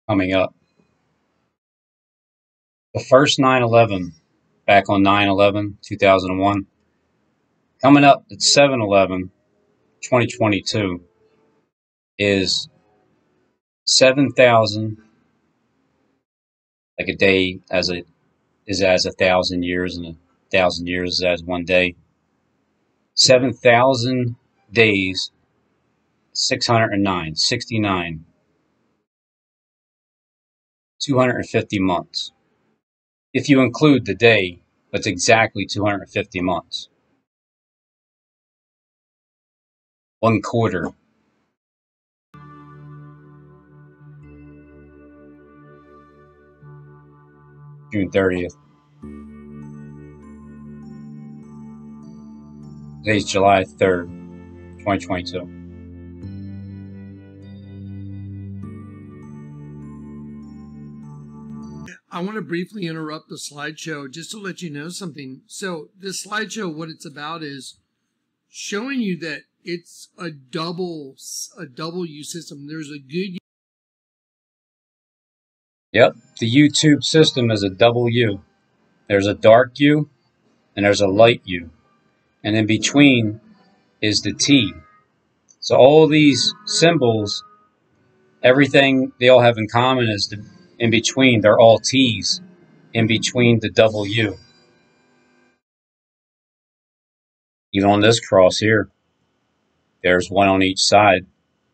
coming up. The first 9/11 back on 9/11, 2001. Coming up at 7/11, 2022 is 7,000, like a day is as 1,000 years, and 1,000 years is as one day. 7,000 days, 609, 69, 250 months. If you include the day, that's exactly 250 months. 1/4. June 30th. Today's July 3rd, 2022. I want to briefly interrupt the slideshow just to let you know something. So this slideshow, what it's about is showing you that it's a double U system. There's a good. Yep, the YouTube system is a double U. There's a dark U and there's a light U. And in between is the T. So all these symbols, everything they all have in common is in between, they're all T's in between the double U. Even on this cross here, there's one on each side.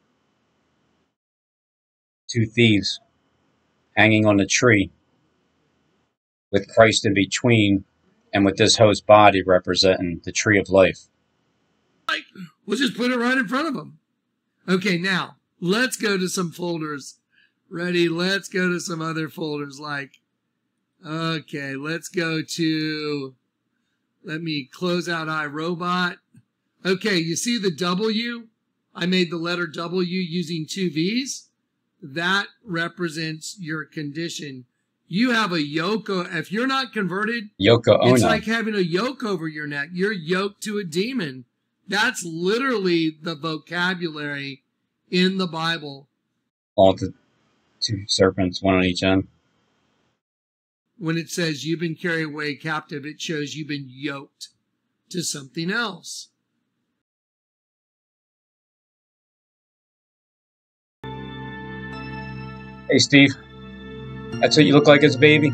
Two thieves hanging on the tree with Christ in between, and with this host body representing the tree of life. We'll just put it right in front of them. Okay, now let's go to some folders. Ready? Let's go to some other folders okay, let's go to, let me close out iRobot. Okay, you see the W? I made the letter W using two V's. That represents your condition. You have a yoke. If you're not converted, Yoko Ono. It's like having a yoke over your neck. You're yoked to a demon. That's literally the vocabulary in the Bible. All the two serpents, one on each end. When it says you've been carried away captive, it shows you've been yoked to something else. Hey, Steve. That's what you look like as a baby?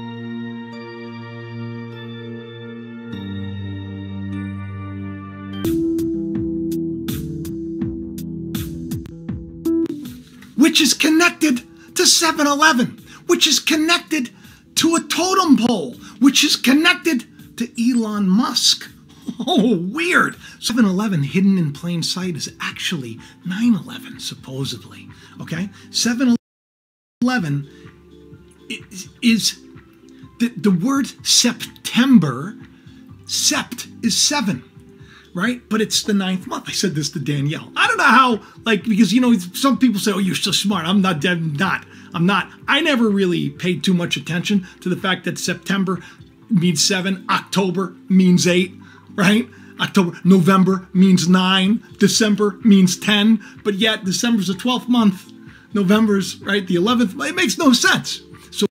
Which is connected to 7-Eleven, which is connected to a totem pole, which is connected to Elon Musk. Oh, weird. 7-Eleven hidden in plain sight is actually 9/11, supposedly. Okay? 7-Eleven is the word September. Sept is 7. Right? But it's the 9th month. I said this to Danielle. I don't know how, because, some people say, oh, you're so smart. I'm not. I never really paid too much attention to the fact that September means 7, October means 8, right? November means 9, December means 10, but yet December's the 12th month, November's, right, the 11th. It makes no sense. So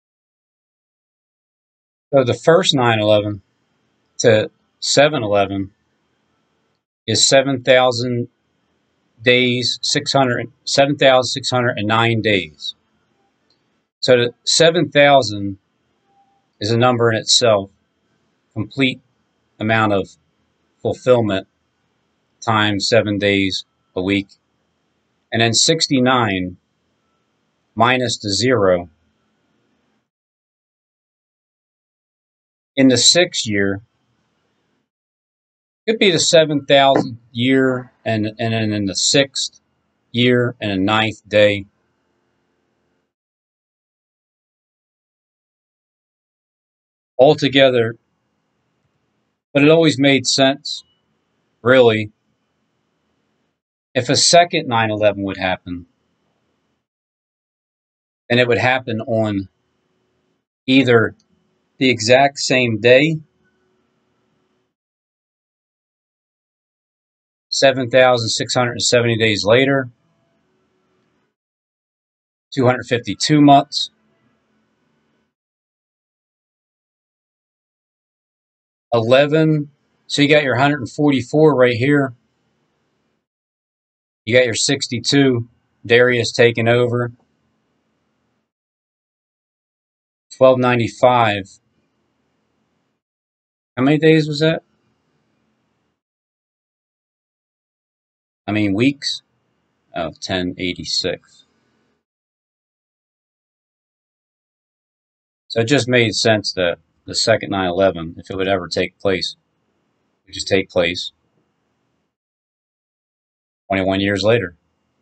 the first 9/11 to 7/11 is 7,000 days, 7,609 days. So the 7,000 is a number in itself, complete amount of fulfillment times 7 days a week. And then 69 minus the 0. In the 6th year, could be the 7,000th year, and then in the 6th year and the 9th day. Altogether, but it always made sense, really, if a second 9/11 would happen, then it would happen on either the exact same day, 7,670 days later, 252 months, 11. So you got your 144 right here. You got your 62. Darius taking over. 1295. How many days was that? I mean weeks. Oh, 1086. So it just made sense that the second 9/11, if it would ever take place, would just take place 21 years later.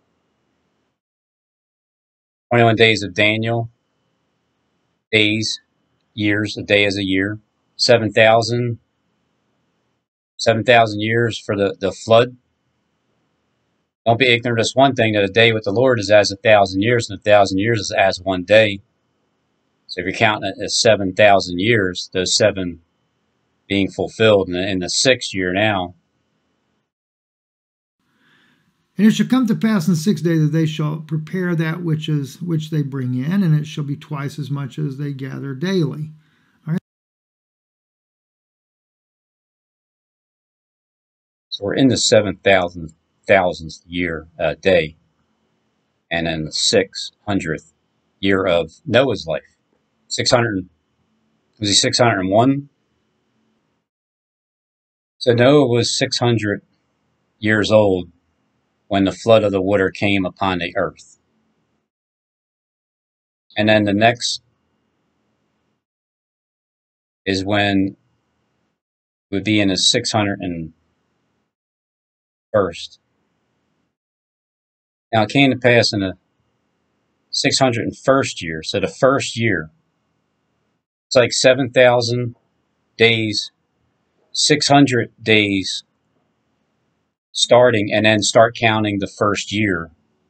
21 days of Daniel. Days, years, a day is a year. 7,000 years for the flood. Don't be ignorant of this one thing, that a day with the Lord is as 1,000 years, and 1,000 years is as one day. So if you're counting it as 7,000 years, those 7 being fulfilled in the 6th year now. And it shall come to pass in the 6th day that they shall prepare that which they bring in, and it shall be twice as much as they gather daily. All right. So we're in the 7,000th year day, and in the 600th year of Noah's life. 600, was he 601? So Noah was 600 years old when the flood of the water came upon the earth. And then the next is when it would be in his 601st. Now it came to pass in the 601st year. So the first year, it's like 7,000 days, 600 days starting, and then start counting the first year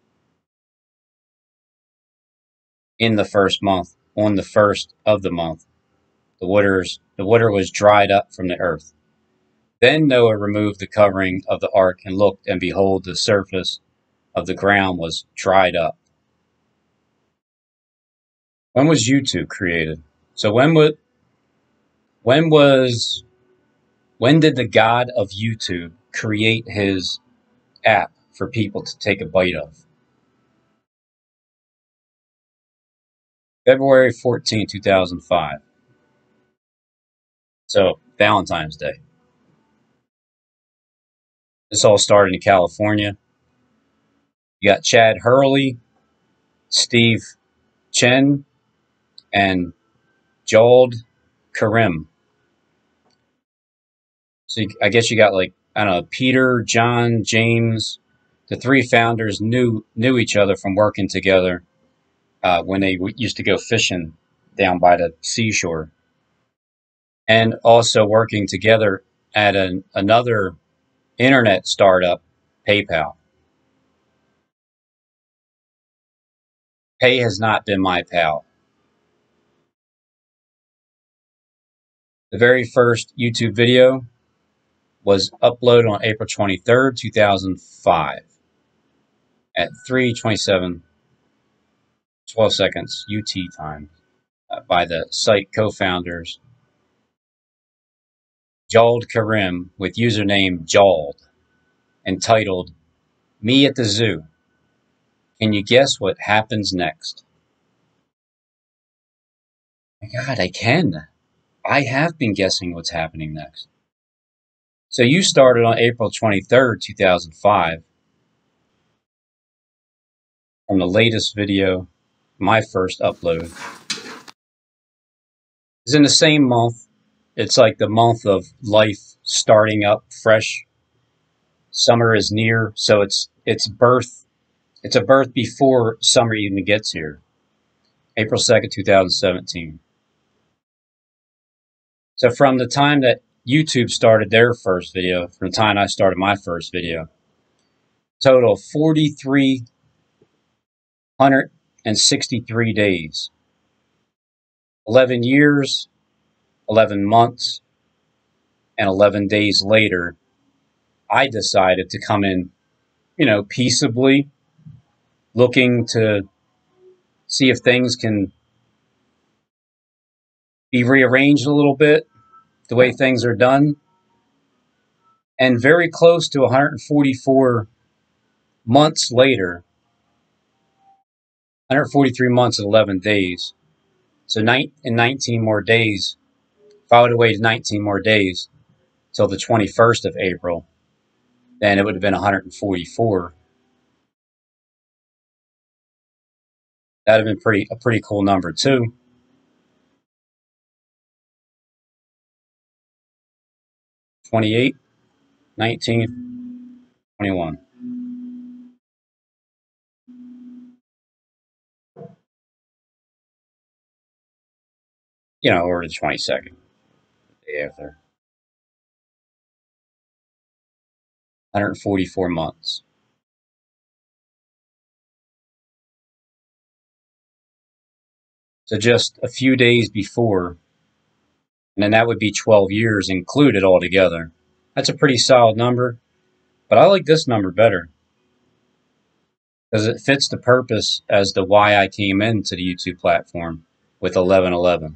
in the first month, on the first of the month. The water was dried up from the earth. Then Noah removed the covering of the ark and looked, and behold, the surface of the ground was dried up. When was YouTube created? So when did the God of YouTube create his app for people to take a bite of? February 14, 2005. So Valentine's Day. This all started in California. You got Chad Hurley, Steve Chen, and Jald Karim. So I guess you got, like, I don't know, Peter, John, James. The 3 founders knew each other from working together when they used to go fishing down by the seashore, and also working together at another internet startup, PayPal. Pay has not been my pal. The very first YouTube video was uploaded on April 23rd, 2005 at 3:27, 12 seconds UT time by the site co-founders Jald Karim with username Jald, entitled Me at the Zoo. Can you guess what happens next? My God, I can. I have been guessing what's happening next. So you started on April 23rd, 2005. From the latest video, my first upload. It's in the same month. It's like the month of life starting up fresh. Summer is near, so it's birth. It's a birth before summer even gets here. April 2nd, 2017. So from the time that YouTube started their first video, from the time I started my first video, total 4,363 days. 11 years, 11 months, and 11 days later, I decided to come in, peaceably, looking to see if things can be rearranged a little bit, the way things are done. And very close to 144 months later, 143 months and 11 days. So 19 more days, if I would have waited 19 more days till the 21st of April, then it would have been 144. That would have been a pretty cool number too. 28, 19, 21. Or the 22nd, the day after. 144 months. So just a few days before, and then that would be 12 years included altogether. That's a pretty solid number, but I like this number better because it fits the purpose as to why I came into the YouTube platform with 1111.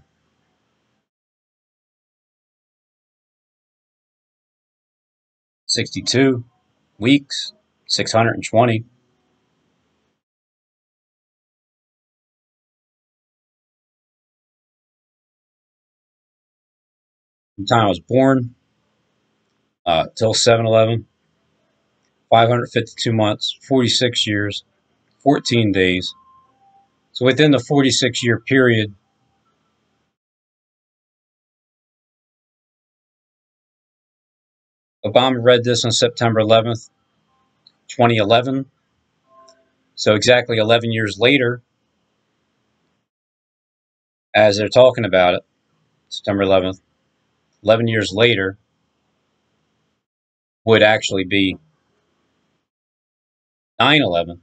62 weeks, 620. From the time I was born till 7/11, 552 months, 46 years, 14 days. So within the 46-year period, Obama read this on September 11th, 2011. So exactly 11 years later, as they're talking about it, September 11th, 11 years later would actually be 9/11,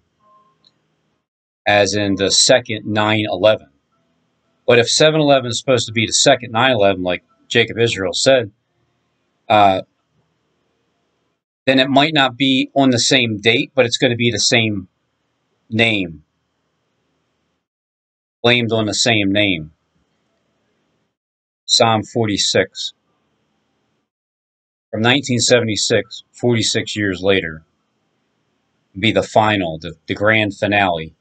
as in the second 9/11. But if 7/11 is supposed to be the second 9/11, like Jacob Israel said, uh, then it might not be on the same date, but it's going to be the same name, blamed on the same name. Psalm 46. From 1976, 46 years later, be the final, the grand finale.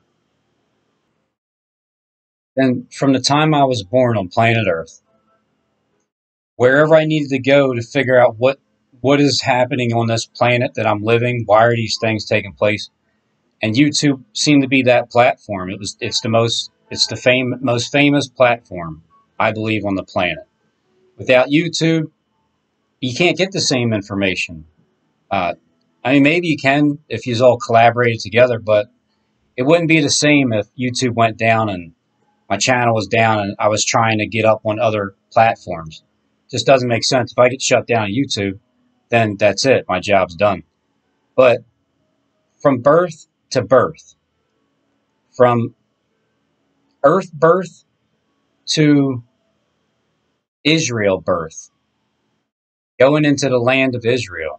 And from the time I was born on planet Earth, wherever I needed to go to figure out what is happening on this planet that I'm living, why are these things taking place, and YouTube seemed to be that platform. It's the most famous platform, I believe, on the planet. Without YouTube, you can't get the same information. Maybe you can if you all collaborated together, but it wouldn't be the same if YouTube went down and my channel was down and I was trying to get up on other platforms. It just doesn't make sense. If I get shut down on YouTube, then that's it. My job's done. But from birth to birth, from Earth birth to Israel birth, going into the land of Israel,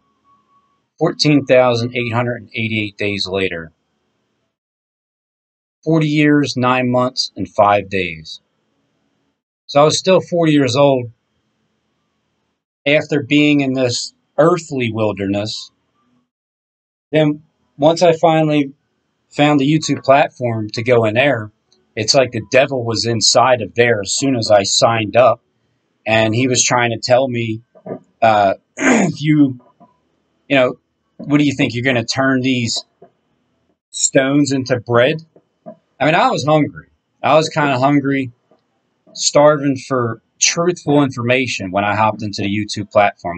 14,888 days later, 40 years, 9 months, and 5 days. So I was still 40 years old after being in this earthly wilderness. Then once I finally found the YouTube platform to go in there, it's like the devil was inside of there as soon as I signed up. And he was trying to tell me, what do you think? You're going to turn these stones into bread? I was hungry. I was kind of hungry, starving for truthful information when I hopped into the YouTube platform.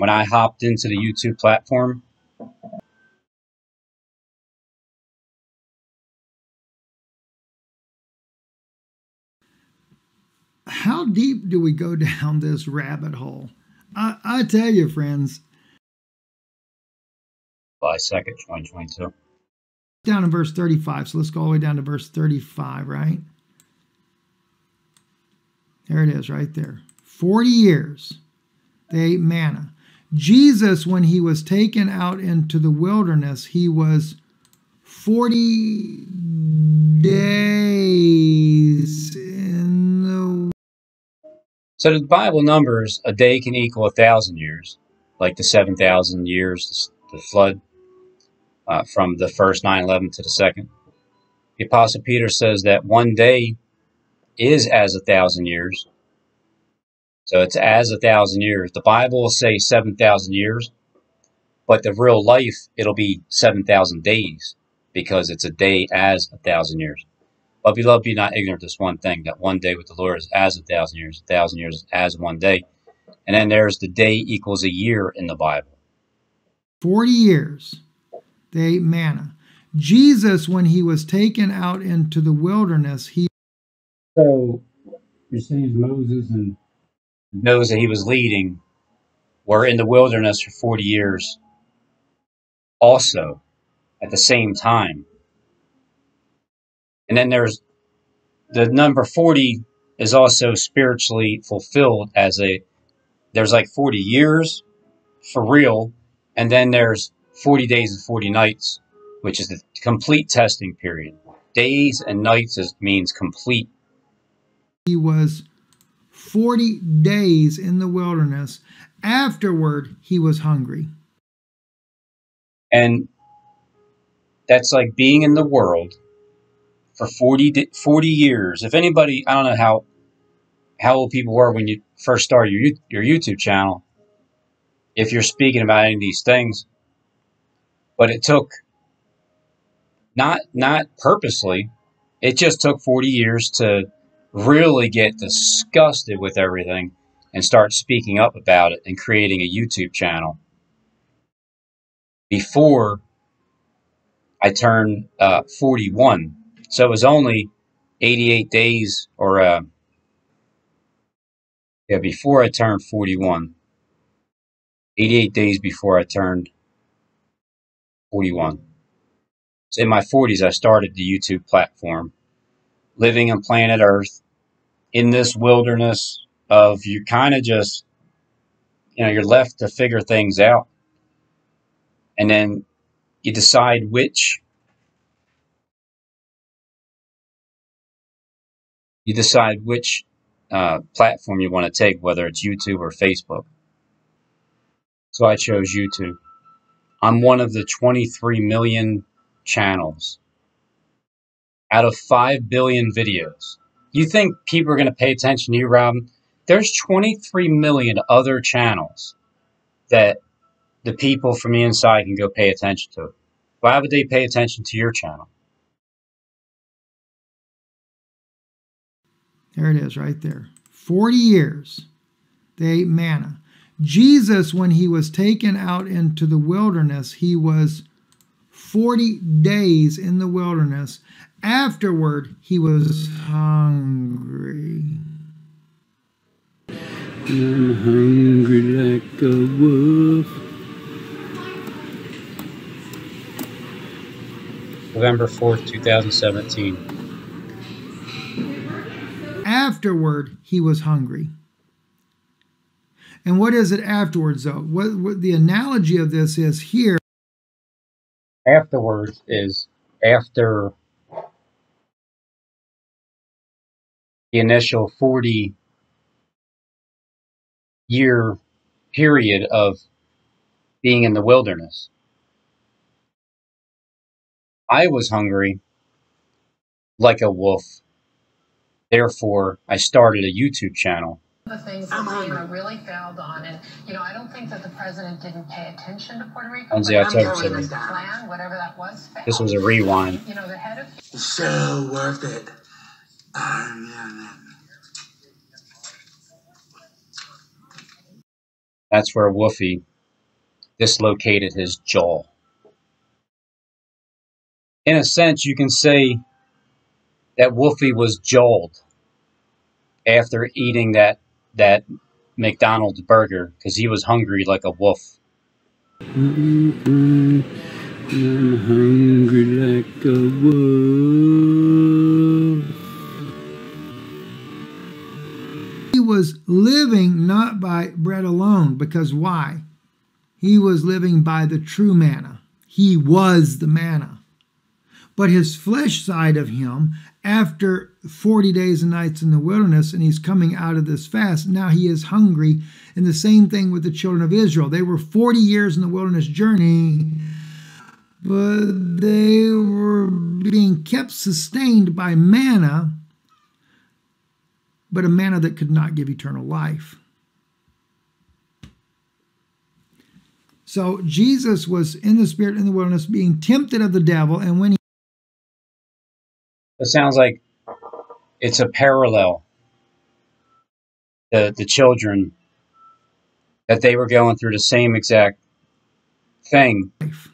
How deep do we go down this rabbit hole? I tell you, friends. July 2nd, 2022. Down in verse 35. So let's go all the way down to verse 35, right? There it is right there. 40 years they ate manna. Jesus, when he was taken out into the wilderness, he was 40 days So the Bible numbers a day can equal 1,000 years, like the 7,000 years, the flood from the first 9/11 to the second. The Apostle Peter says that one day is as 1,000 years. So it's as 1,000 years. The Bible will say 7,000 years, but the real life, it'll be 7,000 days because it's a day as 1,000 years. But beloved, be not ignorant of this one thing, that one day with the Lord is as 1,000 years, 1,000 years is as one day. And then there's the day equals a year in the Bible. 40 years they ate manna. Jesus, when he was taken out into the wilderness, So you see Moses and those that he was leading were in the wilderness for 40 years also at the same time. And then there's the number 40 is also spiritually fulfilled as there's like 40 years for real, and then there's 40 days and 40 nights, which is the complete testing period. Days and nights means complete. he was 40 days in the wilderness. Afterward, he was hungry. And that's like being in the world for 40 years. If anybody, I don't know how old people were when you first started your YouTube channel, if you're speaking about any of these things, but it took not purposely, it just took 40 years to really get disgusted with everything and start speaking up about it and creating a YouTube channel before I turned 41. So it was only 88 days before I turned 41. 88 days before I turned 41. So in my 40s, I started the YouTube platform, living on planet Earth in this wilderness of you kind of just, you're left to figure things out. And then you decide which platform you want to take, whether it's YouTube or Facebook. So I chose YouTube. I'm one of the 23 million channels out of 5 billion videos. You think people are going to pay attention to you, Robin? There's 23 million other channels that the people from the inside can go pay attention to. Why would they pay attention to your channel? There it is right there. 40 years they ate manna. Jesus, when he was taken out into the wilderness, he was 40 days in the wilderness. Afterward, he was hungry. I'm hungry like a wolf. November 4th, 2017. Afterward, he was hungry. And what is it afterwards, though? What the analogy of this is here. Afterwards is after the initial 40-year period of being in the wilderness. I was hungry like a wolf. Therefore, I started a YouTube channel. The things that really failed on, and I don't think that the president didn't pay attention to Puerto Rico. Wednesday, October 7th. Plan, whatever that was, failed. This was a rewind. The head of So worth it. That's where Wolfie dislocated his jaw. In a sense, you can say that Wolfie was jawed after eating that McDonald's burger because he was hungry like a wolf. I'm hungry like a wolf. He was living not by bread alone, because why? He was living by the true manna. He was the manna. But his flesh side of him, after 40 days and nights in the wilderness, and he's coming out of this fast, now he is hungry. And the same thing with the children of Israel. They were 40 years in the wilderness journey, but they were being kept sustained by manna, but a manna that could not give eternal life. So Jesus was in the spirit in the wilderness being tempted of the devil, and when he... It sounds like it's a parallel. The children, that they were going through the same exact thing.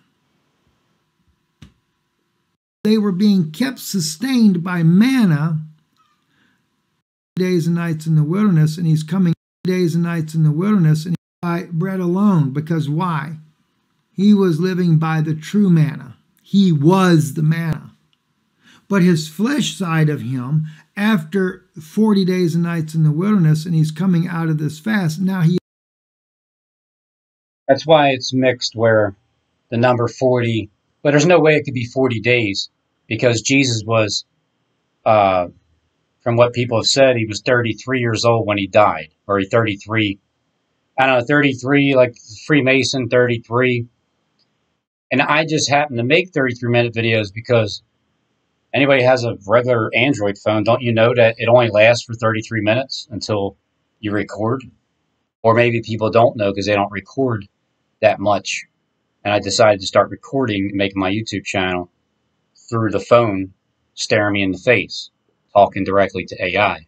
They were being kept sustained by manna, days and nights in the wilderness, and he's coming days and nights in the wilderness, and by bread alone. Because why? He was living by the true manna. He was the manna. But his flesh side of him, after 40 days and nights in the wilderness, and he's coming out of this fast, now he... That's why it's mixed, where the number 40, but there's no way it could be 40 days, because Jesus was, from what people have said, he was 33 years old when he died, or he 33, I don't know, 33, like Freemason 33. And I just happen to make 33-minute videos because anybody has a regular Android phone, don't you know that it only lasts for 33 minutes until you record? Or maybe people don't know because they don't record that much. And I decided to start recording and making my YouTube channel through the phone, staring me in the face, talking directly to AI.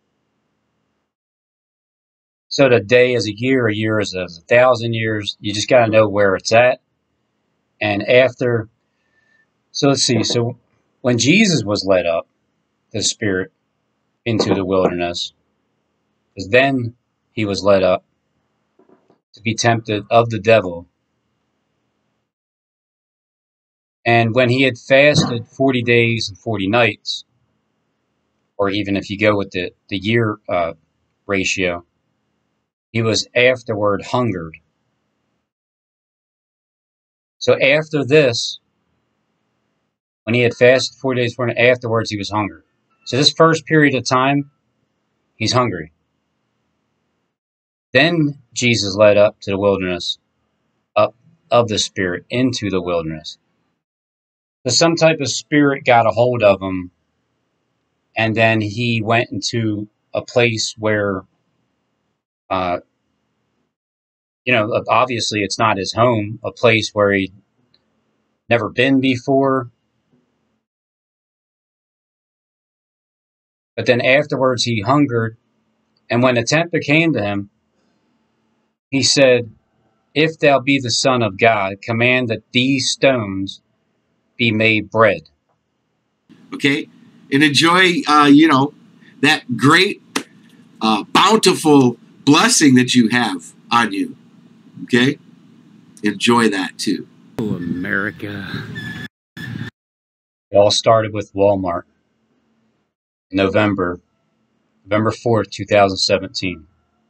So the day is a year is 1,000 years. You just got to know where it's at. And after, so let's see. So when Jesus was led up, the Spirit, into the wilderness, because then he was led up to be tempted of the devil. And when he had fasted 40 days and 40 nights, or even if you go with the year ratio, he was afterward hungered. So after this, when he had fasted 40 days, 40 nights, afterwards he was hungered. So this first period of time, he's hungry. Then Jesus led up to the wilderness, up of the Spirit into the wilderness. So some type of spirit got a hold of him, and then he went into a place where, obviously it's not his home, a place where he'd never been before. But then afterwards he hungered, and when the tempter came to him, he said, "If thou be the Son of God, command that these stones be made bread." Okay, and enjoy, that great, bountiful blessing that you have on you. Okay, enjoy that too. Oh, America. It all started with Walmart. November 4th, 2017.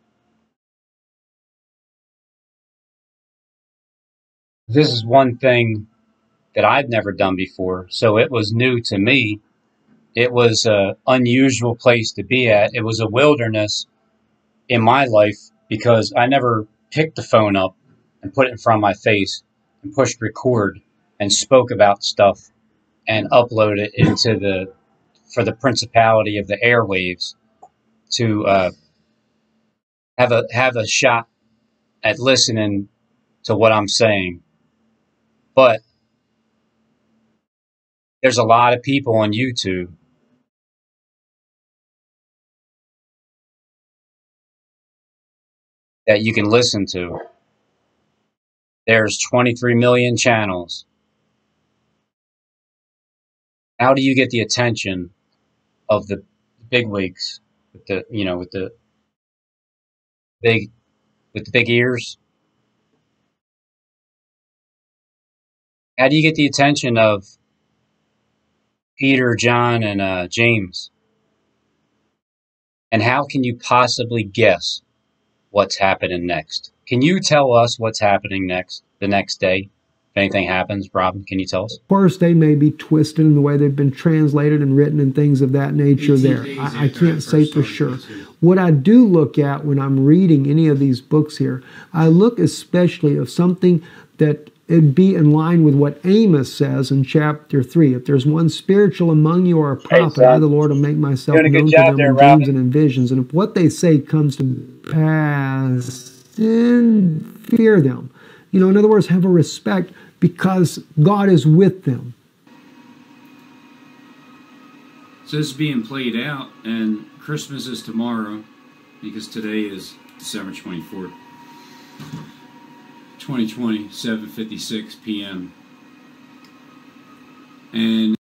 This is one thing that I've never done before, so it was new to me. It was an unusual place to be at. It was a wilderness in my life because I never picked the phone up and put it in front of my face and pushed record and spoke about stuff and uploaded it into for the principality of the airwaves to have a shot at listening to what I'm saying. But there's a lot of people on YouTube that you can listen to. There's 23 million channels. How do you get the attention of the bigwigs with the big ears? How do you get the attention of Peter, John, and James? And how can you possibly guess what's happening next? Can you tell us what's happening next, the next day? If anything happens, Rob, can you tell us? Of course, they may be twisted in the way they've been translated and written and things of that nature there. I can't say for sure. What I do look at when I'm reading any of these books here, I look especially of something that it'd be in line with what Amos says in chapter 3. If there's one spiritual among you or a prophet, I, the Lord, will make myself known to them in dreams and in visions. And if what they say comes to pass, then fear them. You know, in other words, have a respect because God is with them. So this is being played out, and Christmas is tomorrow because today is December 24th, 2020, 7:56 p.m. And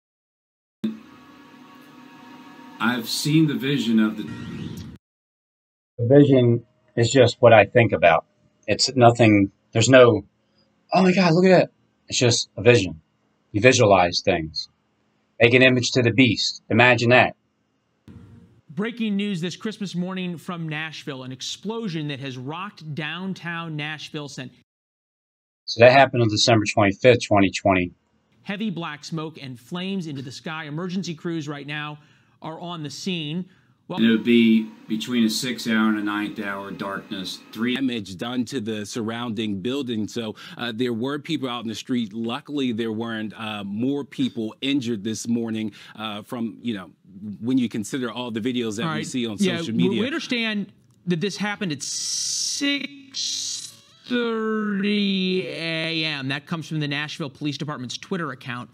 I've seen the vision of the vision is just what I think about. It's nothing, there's no, oh my God, look at that. It's just a vision. You visualize things. Make an image to the beast. Imagine that. Breaking news this Christmas morning from Nashville. An explosion that has rocked downtown Nashville sent. So that happened on December 25th, 2020. Heavy black smoke and flames into the sky. Emergency crews right now are on the scene. And it would be between a 6-hour and a 9th-hour darkness. Damage done to the surrounding building. So there were people out in the street. Luckily, there weren't more people injured this morning from, you know, when you consider all the videos that we see on social media. We understand that this happened at 6:30 a.m. That comes from the Nashville Police Department's Twitter account.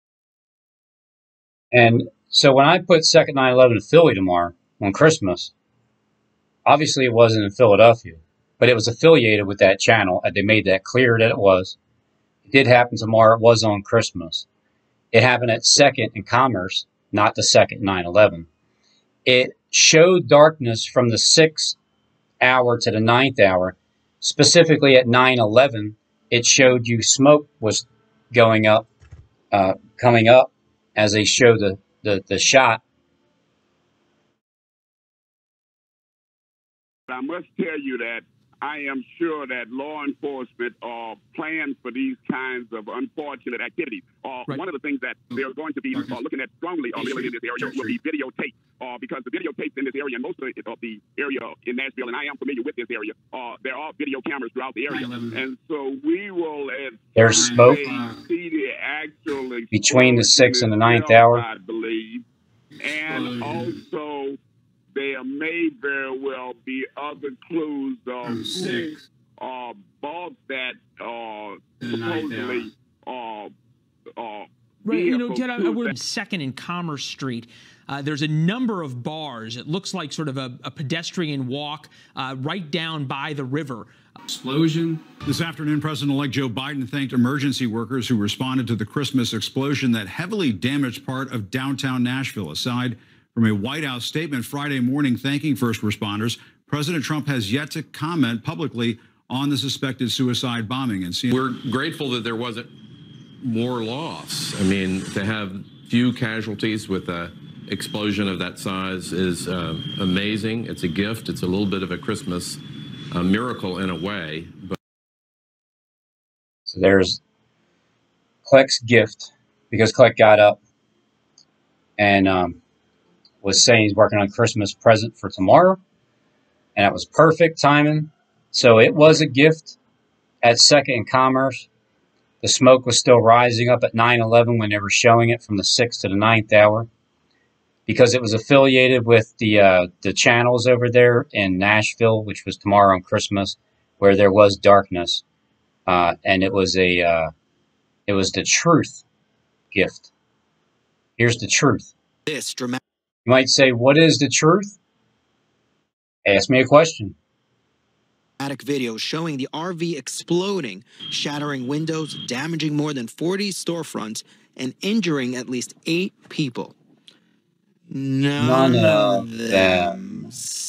And so when I put Second 9/11 in Philly tomorrow on Christmas, obviously it wasn't in Philadelphia, but it was affiliated with that channel. And they made that clear that it was. It did happen tomorrow. It was on Christmas. It happened at 2nd and Commerce, not the second 9/11. It showed darkness from the 6th hour to the 9th hour. Specifically at 9/11, it showed you smoke was going up, coming up as they show the shot. I must tell you that I am sure that law enforcement plans for these kinds of unfortunate activities. One of the things that they're going to be looking at strongly really in this area will be videotape, because the videotapes in this area and most of the area in Nashville, and I am familiar with this area, there are video cameras throughout the area. And so we will there's smoke see the actual between the 6th and the 9th hour, I believe. And also there may very well be other clues of who bought that supposedly right, you know, Ted, we're 2nd and Commerce Street. There's a number of bars. It looks like sort of a pedestrian walk right down by the river. Explosion. This afternoon, President-elect Joe Biden thanked emergency workers who responded to the Christmas explosion that heavily damaged part of downtown Nashville. Aside from a White House statement Friday morning thanking first responders, President Trump has yet to comment publicly on the suspected suicide bombing. And we're grateful that there wasn't more loss. I mean, to have few casualties with an explosion of that size is amazing. It's a gift. It's a little bit of a Christmas miracle in a way. But so there's Kleck's gift, because Kleck got up and was saying he's working on a Christmas present for tomorrow, and it was perfect timing. So it was a gift at 2nd and Commerce. The smoke was still rising up at 9/11 when they were showing it from the 6th to the 9th hour, because it was affiliated with the channels over there in Nashville, which was tomorrow on Christmas, where there was darkness, and it was the truth gift. Here's the truth. This dramatic. You might say, what is the truth? Ask me a question. Video showing the RV exploding, shattering windows, damaging more than 40 storefronts, and injuring at least 8 people. None of them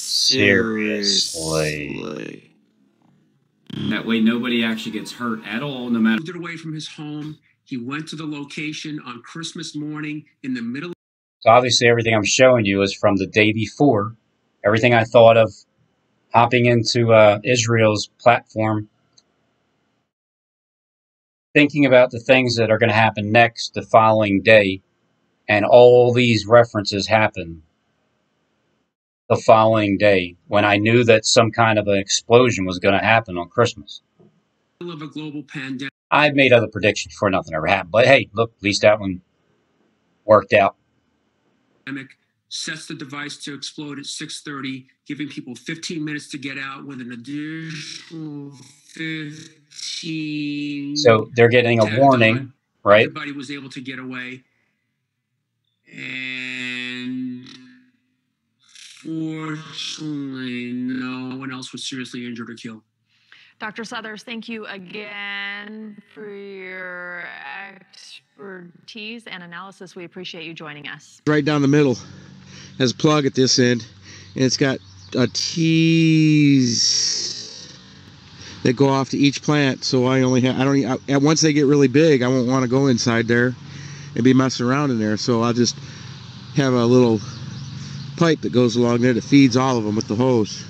seriously. That way nobody actually gets hurt at all, no matter. Moved it away from his home. He went to the location on Christmas morning in the middle. So obviously everything I'm showing you is from the day before. Everything I thought of hopping into Israel's platform thinking about the things that are going to happen next the following day, and all these references happen the following day when I knew that some kind of an explosion was going to happen on Christmas. Of a global pandemic. I've made other predictions before nothing ever happened, but hey, look, at least that one worked out. Sets the device to explode at 6:30, giving people 15 minutes to get out with an additional 15. So they're getting a warning, right? Everybody was able to get away. And fortunately, no one else was seriously injured or killed. Dr. Suthers, thank you again for your expertise and analysis. We appreciate you joining us. Right down the middle has a plug at this end, and it's got T's that go off to each plant. So once they get really big, I won't want to go inside there and be messing around in there. So I'll just have a little pipe that goes along there that feeds all of them with the hose.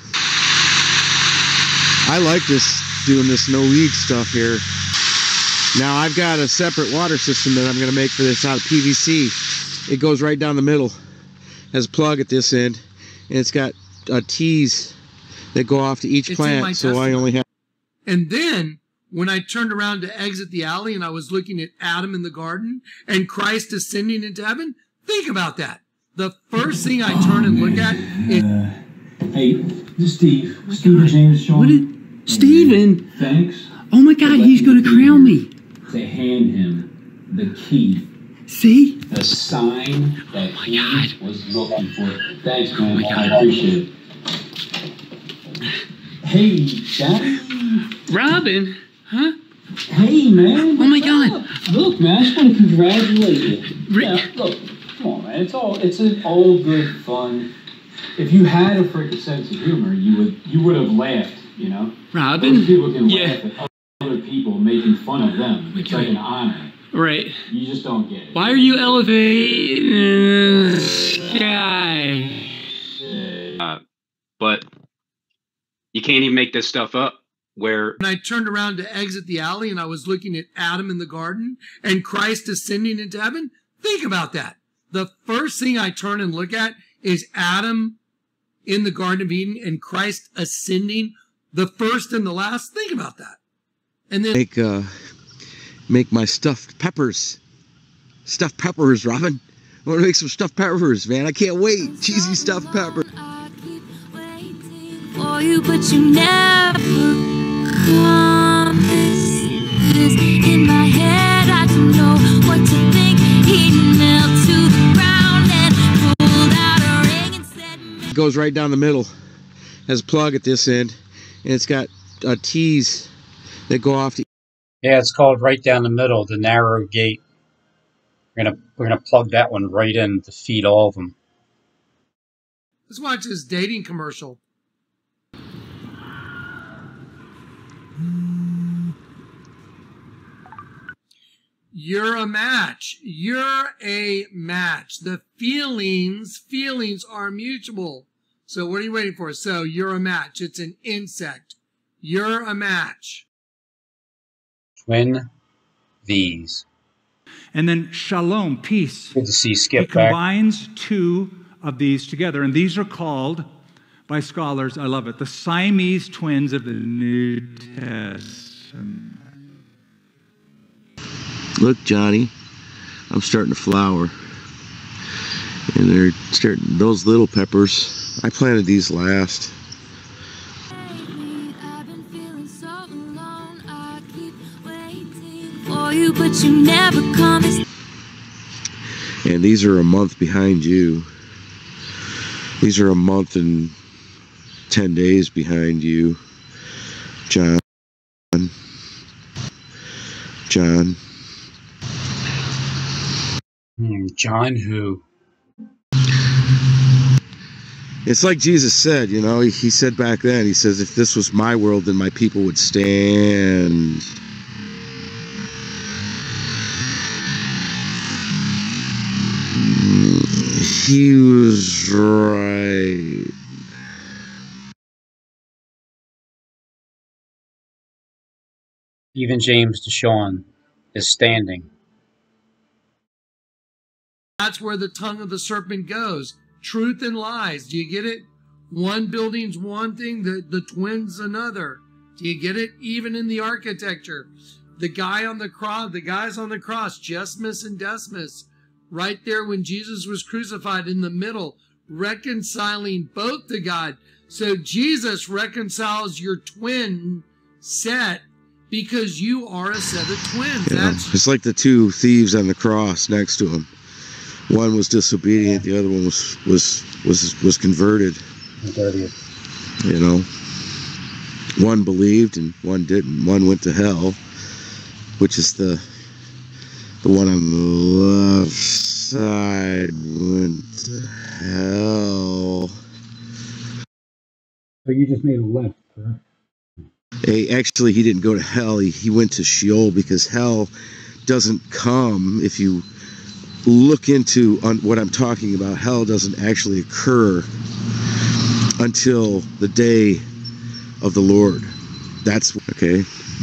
I like doing this no weed stuff here. Now I've got a separate water system that I'm going to make for this out of PVC. It goes right down the middle, has a plug at this end, and it's got T's that go off to each plant. So I only have. And then when I turned around to exit the alley and I was looking at Adam in the garden and Christ ascending into heaven, think about that. The first thing I turn and look at is. Hey, this is Steve. Steve's name is Sean. What did Steven? Thanks. Oh my God, he's going to crown me. To hand him the key. See? The sign that he was looking for. Thanks, man. I appreciate it. Hey, Daddy. Robin? Huh? Hey, man. Oh my God. Look, man, I just want to congratulate you. Yeah, look, come on, man. It's all good fun. If you had a freaking sense of humor, you would have laughed, you know? Robin? Most people can laugh at other people making fun of them. It's like an honor. Right. You just don't get it. Why are you elevating this guy? But you can't even make this stuff up. When I turned around to exit the alley and I was looking at Adam in the garden and Christ ascending into heaven, think about that. The first thing I turn and look at is Adam in the Garden of Eden and Christ ascending, the first and the last. Think about that. And then make my stuffed peppers. Stuffed peppers, Robin. I want to make some stuffed peppers, man. I can't wait. Cheesy stuffed pepper. For you, but you never promised this. In my head, I don't know what to think. He knelt to the ground and pulled out a ring and said, it goes right down the middle. Has a plug at this end, and it's got T's that go off to. Yeah, it's called right down the middle, the narrow gate. We're gonna plug that one right in to feed all of them. Let's watch this dating commercial. You're a match. You're a match. The feelings are mutual. So what are you waiting for? So you're a match. It's an insect. You're a match. Twin these. And then shalom, peace. Good to see Skip He combines two of these together, and these are called, by scholars, I love it, the Siamese twins of the New Testament. Look, Johnny, I'm starting to flower. And they're starting, those little peppers, I planted these last. for you, but you never promised. And these are a month behind you. These are a month and 10 days behind you, John. John. John who? It's like Jesus said, you know, he said back then, he says, if this was my world, then my people would stand. He was right. Even James Deshawn is standing. That's where the tongue of the serpent goes. Truth and lies. Do you get it? One building's one thing, the twins another. Do you get it? Even in the architecture. The guys on the cross, Gesmus and Decimus, right there when Jesus was crucified in the middle, reconciling both to God. So Jesus reconciles your twin set because you are a set of twins. Yeah, it's like the two thieves on the cross next to him. One was disobedient, the other one was converted. You know, one believed and one didn't. One went to hell, which is the one on the left side went to hell. So you just made a left, correct? Actually, he didn't go to hell. He went to Sheol, because hell doesn't come. If you look into what I'm talking about, hell doesn't actually occur until the day of the Lord. That's okay.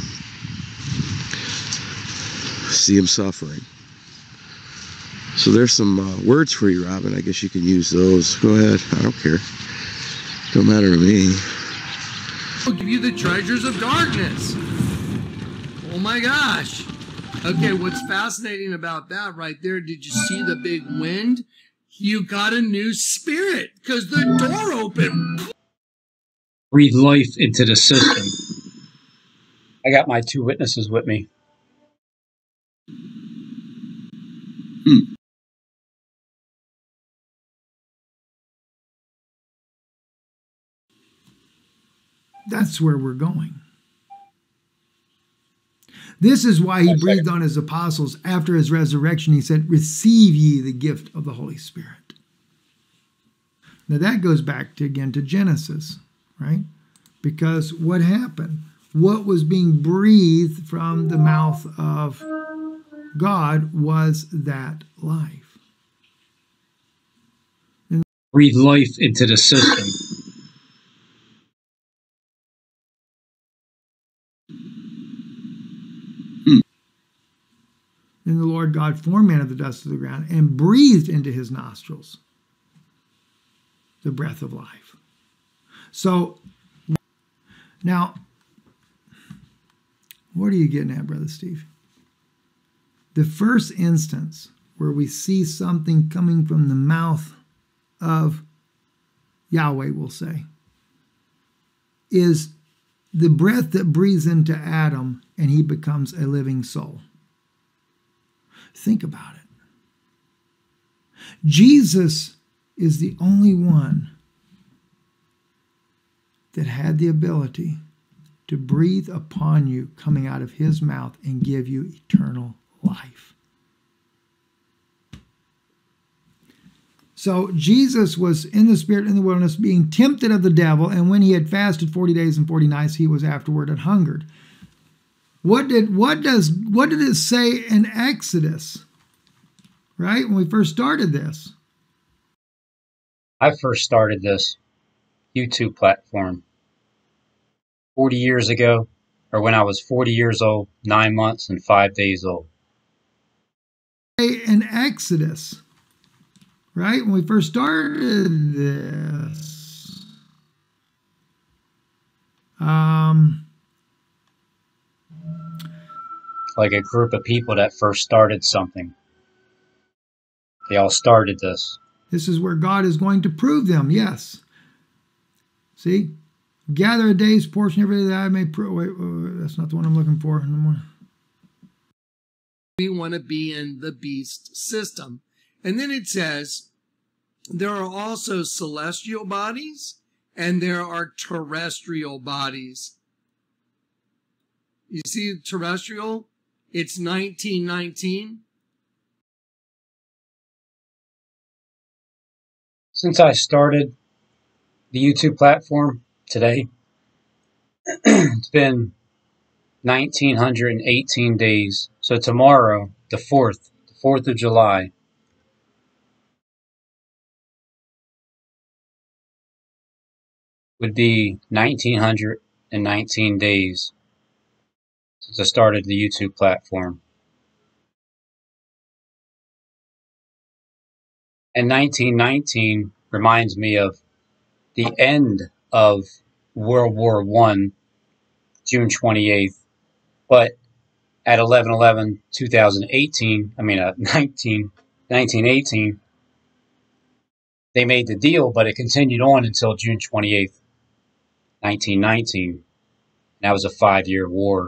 See him suffering. So there's some words for you, Robin. I guess you can use those. Go ahead. I don't care. Don't matter to me. I'll give you the treasures of darkness. Oh my gosh. Okay, what's fascinating about that right there, did you see the big wind? You got a new spirit because the door opened. Breathe life into the system. I got my two witnesses with me. That's where we're going. This is why he breathed on his apostles after his resurrection. He said, receive ye the gift of the Holy Spirit. Now that goes back again to Genesis, right? Because what happened? What was being breathed from the mouth of God was that life. Breathe life into the system. And the Lord God formed man of the dust of the ground and breathed into his nostrils the breath of life. So, now, what are you getting at, Brother Steve? The first instance where we see something coming from the mouth of Yahweh, we'll say, is the breath that breathes into Adam and he becomes a living soul. Think about it. Jesus is the only one that had the ability to breathe upon you coming out of his mouth and give you eternal life. So Jesus was in the spirit in the wilderness being tempted of the devil, and when he had fasted 40 days and 40 nights, he was afterward and hungered. What did it say in Exodus? Right? When we first started this. I first started this YouTube platform 40 years ago, or when I was 40 years old, 9 months, and 5 days old. In Exodus, right? When we first started this. Like a group of people that first started something. They all started this. This is where God is going to prove them, yes. See? Gather a day's portion every day that I may prove. Wait, that's not the one I'm looking for anymore. We want to be in the beast system. And then it says, there are also celestial bodies and there are terrestrial bodies. You see terrestrial? It's 1919. Since I started the YouTube platform today, it's been 1,918 days. So tomorrow, the 4th of July, would be 1,919 days since I started the YouTube platform. And 1919 reminds me of the end of World War I, June 28th, but at 1918, they made the deal, but it continued on until June 28th, 1919. That was a 5-year war.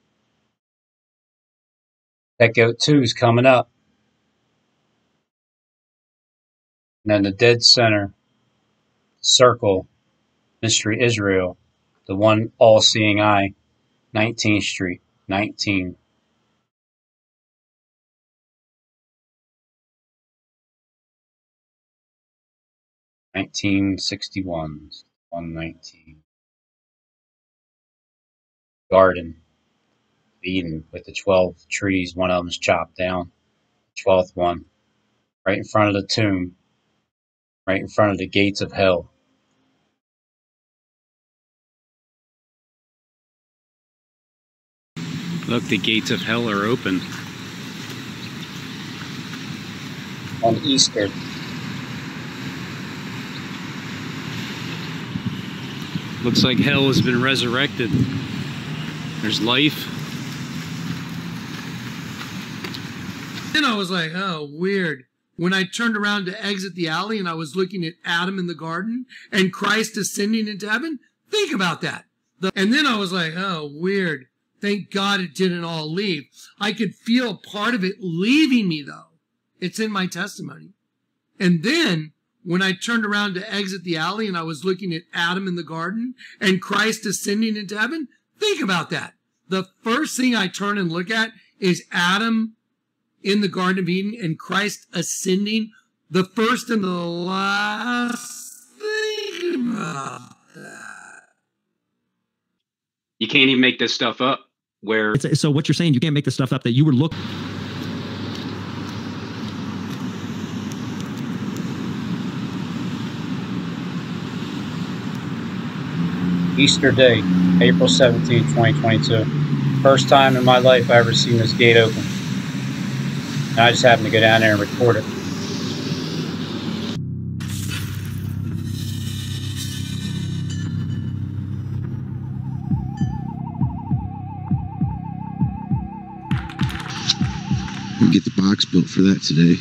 That GOAT 2 is coming up. And then the dead center, circle, Mystery Israel, the one all-seeing eye, 19th Street, 19. (1961) 119. Garden of Eden with the 12 trees. One of them's chopped down. 12th one, right in front of the tomb, right in front of the gates of hell. Look, the gates of hell are open. On Easter, Looks like hell has been resurrected. There's life. Then I was like, oh, weird. When I turned around to exit the alley and I was looking at Adam in the garden and Christ ascending into heaven, think about that. And then I was like, oh, weird. Thank God it didn't all leave. I could feel part of it leaving me, though. It's in my testimony. And then when I turned around to exit the alley and I was looking at Adam in the garden and Christ ascending into heaven, think about that. The first thing I turn and look at is Adam in the Garden of Eden and Christ ascending. The first and the last thing about that. You can't even make this stuff up. Where So what you're saying, you can't make the stuff up that you were looking. Easter Day, April 17, 2022. First time in my life I ever seen this gate open. And I just happened to go down there and record it. We get the box built for that today.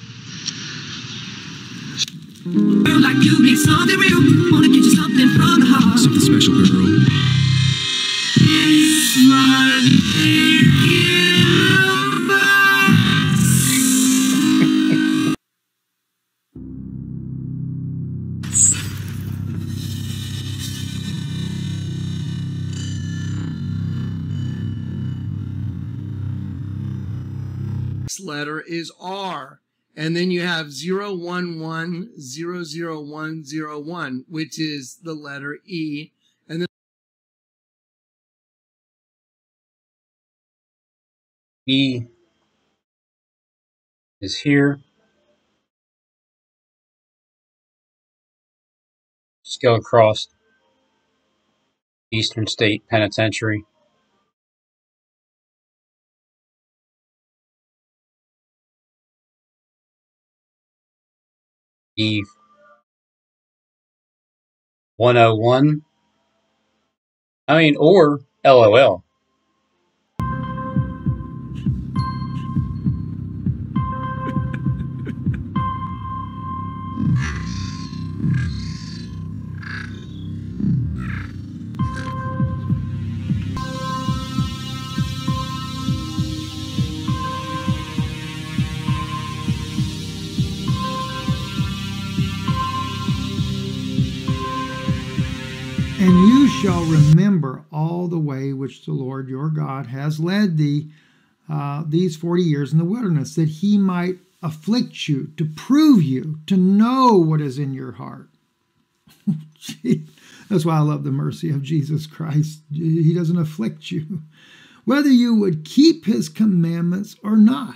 Like you need something real, wanna get you something from the heart. Something special, girl. Next letter is R. And then you have 011000101, which is the letter E. And then E is here. Just go across Eastern State Penitentiary. E 101. I mean, or LOL. And you shall remember all the way which the Lord your God has led thee these 40 years in the wilderness, that he might afflict you, to prove you, to know what is in your heart. That's why I love the mercy of Jesus Christ. He doesn't afflict you, whether you would keep his commandments or not.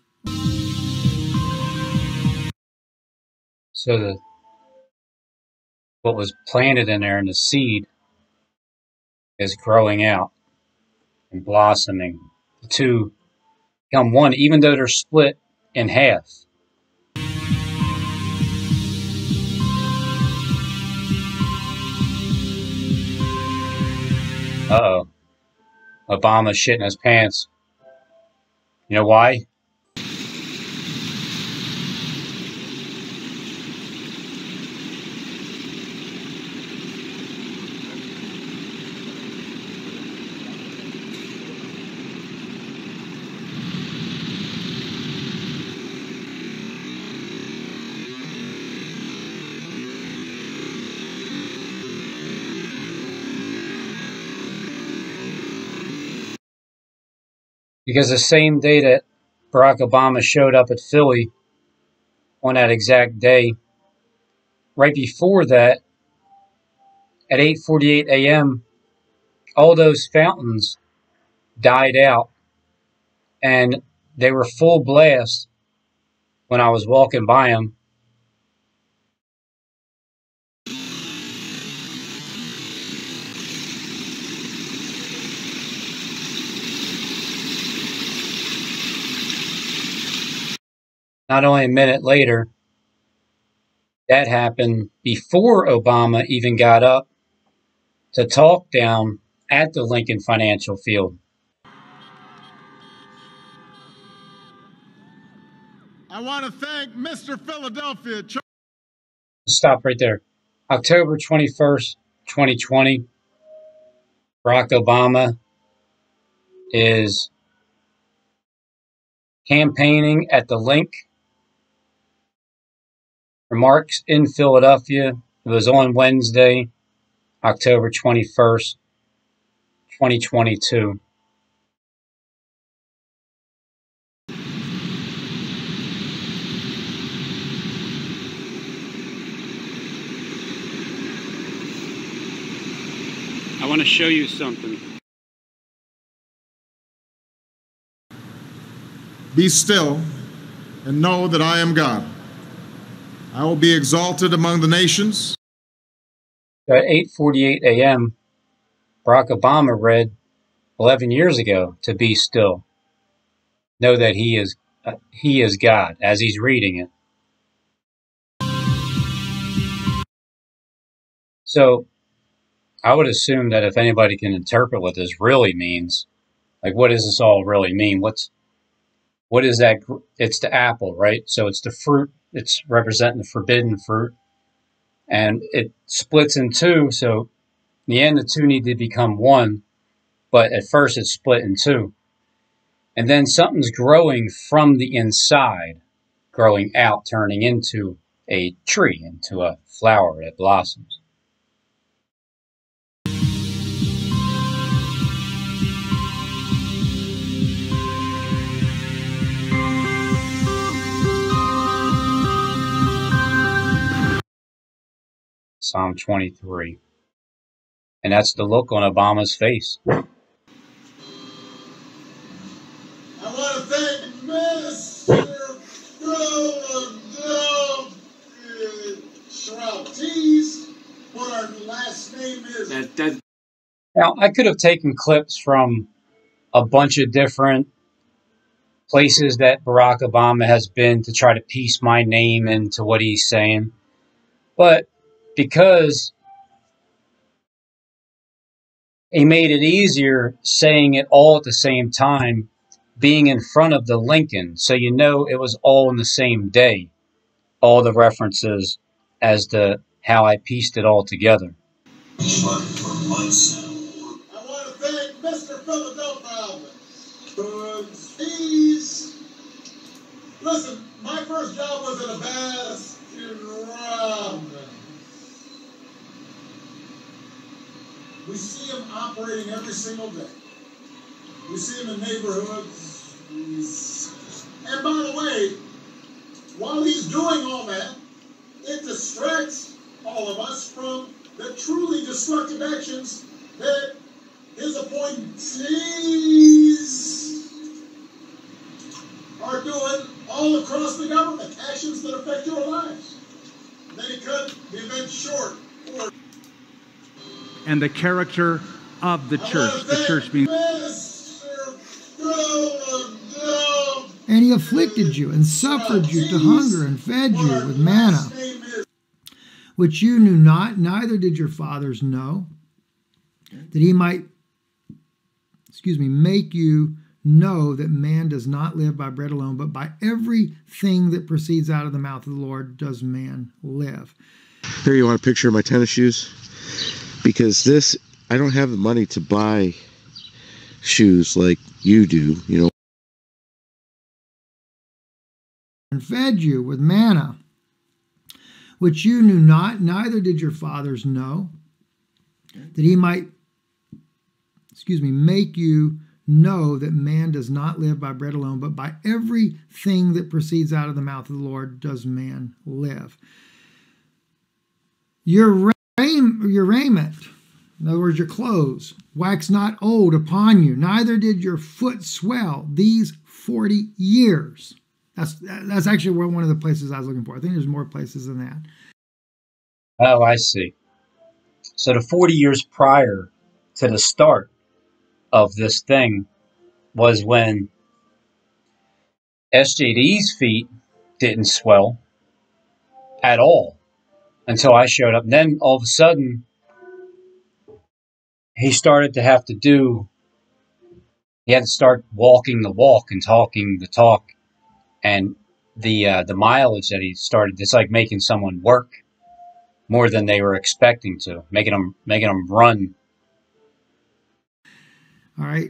So what was planted in there in the seed is growing out. and blossoming. The two become one, even though they're split in half. Uh-oh. Obama's shitting his pants. You know why? Because the same day that Barack Obama showed up at Philly, on that exact day, right before that, at 8:48 a.m., all those fountains died out, and they were full blast when I was walking by them. Not only a minute later, that happened before Obama even got up to talk down at the Lincoln Financial Field. I want to thank Mr. Philadelphia. Stop right there. October 21st, 2020, Barack Obama is campaigning at the Link Remarks in Philadelphia. It was on Wednesday, October 21st, 2022. I want to show you something. Be still and know that I am God. I will be exalted among the nations. At 8:48 a.m., Barack Obama read 11 years ago to be still. Know that he is God as he's reading it. So I would assume that if anybody can interpret what this really means, like what does this all really mean? What is that? It's the apple, right? So it's the fruit. It's representing the forbidden fruit. And it splits in two. So in the end, the two need to become one. But at first, it's split in two. And then something's growing from the inside, growing out, turning into a tree, into a flower that blossoms. Psalm 23. And that's the look on Obama's face. I want to thank Mr. Philadelphia Shrouties. What our last name is. Now, I could have taken clips from a bunch of different places that Barack Obama has been to try to piece my name into what he's saying. But because he made it easier saying it all at the same time, being in front of the Lincoln, so you know it was all in the same day, all the references as to how I pieced it all together. For months now. I want to thank Mr. Philadelphia. Please. Listen, my first job was in a Baskin Robbins. We see him operating every single day. We see him in neighborhoods. And by the way, while he's doing all that, it distracts all of us from the truly destructive actions that his appointees are doing all across the government, actions that affect your lives. Then he cut the event short. And the character of the church being... Mr. And he afflicted you and suffered you to hunger and fed you with manna, which you knew not, neither did your fathers know, that he might, make you know that man does not live by bread alone, but by everything that proceeds out of the mouth of the Lord does man live. Here, you want a picture of my tennis shoes? Because this, I don't have the money to buy shoes like you do, you know. And fed you with manna, which you knew not, neither did your fathers know, that he might, make you know that man does not live by bread alone, but by everything that proceeds out of the mouth of the Lord does man live. Your raiment, in other words, your clothes, wax not old upon you, neither did your foot swell these 40 years. That's actually one of the places I was looking for. I think there's more places than that. Oh, I see. So the 40 years prior to the start of this thing was when SJD's feet didn't swell at all until I showed up. And then all of a sudden, he started to have to he had to start walking the walk and talking the talk. And the mileage that he started, it's like making someone work more than they were expecting to, making them run. All right.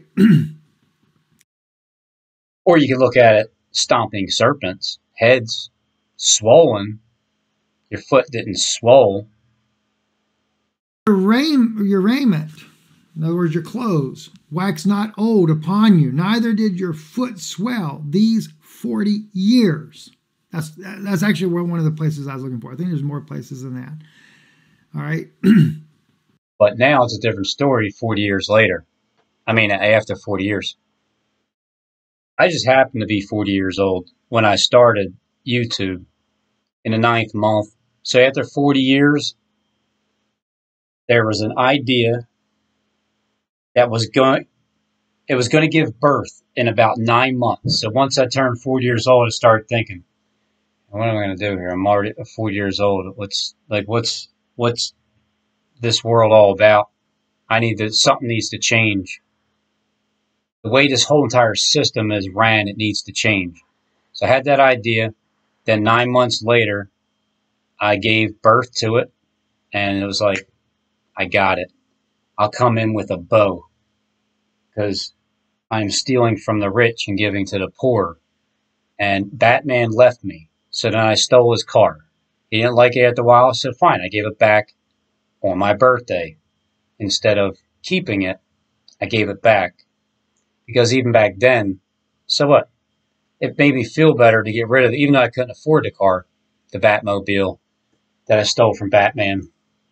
Or you can look at it, stomping serpents, heads swollen. Your foot didn't swell. Your raiment, in other words, your clothes, wax not old upon you, neither did your foot swell these 40 years. That's actually one of the places I was looking for. I think there's more places than that. All right. But now it's a different story 40 years later. I mean, after 40 years. I just happened to be 40 years old when I started YouTube in the 9th month. So after 40 years, there was an idea that was going to give birth in about 9 months. So once I turned 40 years old, I started thinking, what am I going to do here? I'm already 40 years old. What's this world all about? Something needs to change. The way this whole entire system is ran, it needs to change. So I had that idea. Then 9 months later, I gave birth to it. And it was like, I got it. I'll come in with a bow. Because I'm stealing from the rich and giving to the poor. And Batman left me. So then I stole his car. He didn't like it after a while. So fine, I gave it back on my birthday. Instead of keeping it, I gave it back. Because even back then, so what? It made me feel better to get rid of it, even though I couldn't afford the car, the Batmobile that I stole from Batman.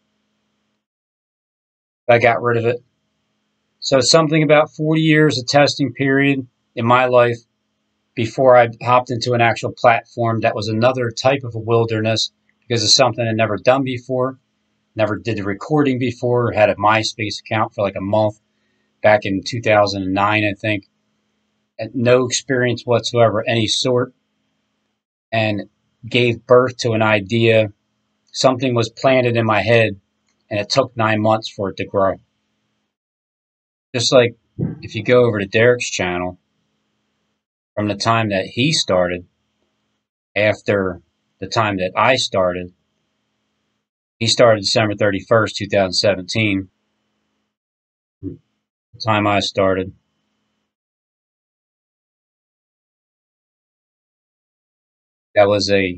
I got rid of it. So it's something about 40 years of testing period in my life before I hopped into an actual platform that was another type of a wilderness because it's something I'd never done before, never did the recording before, had a MySpace account for like a month back in 2009, I think. Had no experience whatsoever, any sort, and gave birth to an idea. Something was planted in my head, and it took 9 months for it to grow. Just like if you go over to Derek's channel, from the time that he started, after the time that I started, he started December 31st, 2017. The time I started, that was a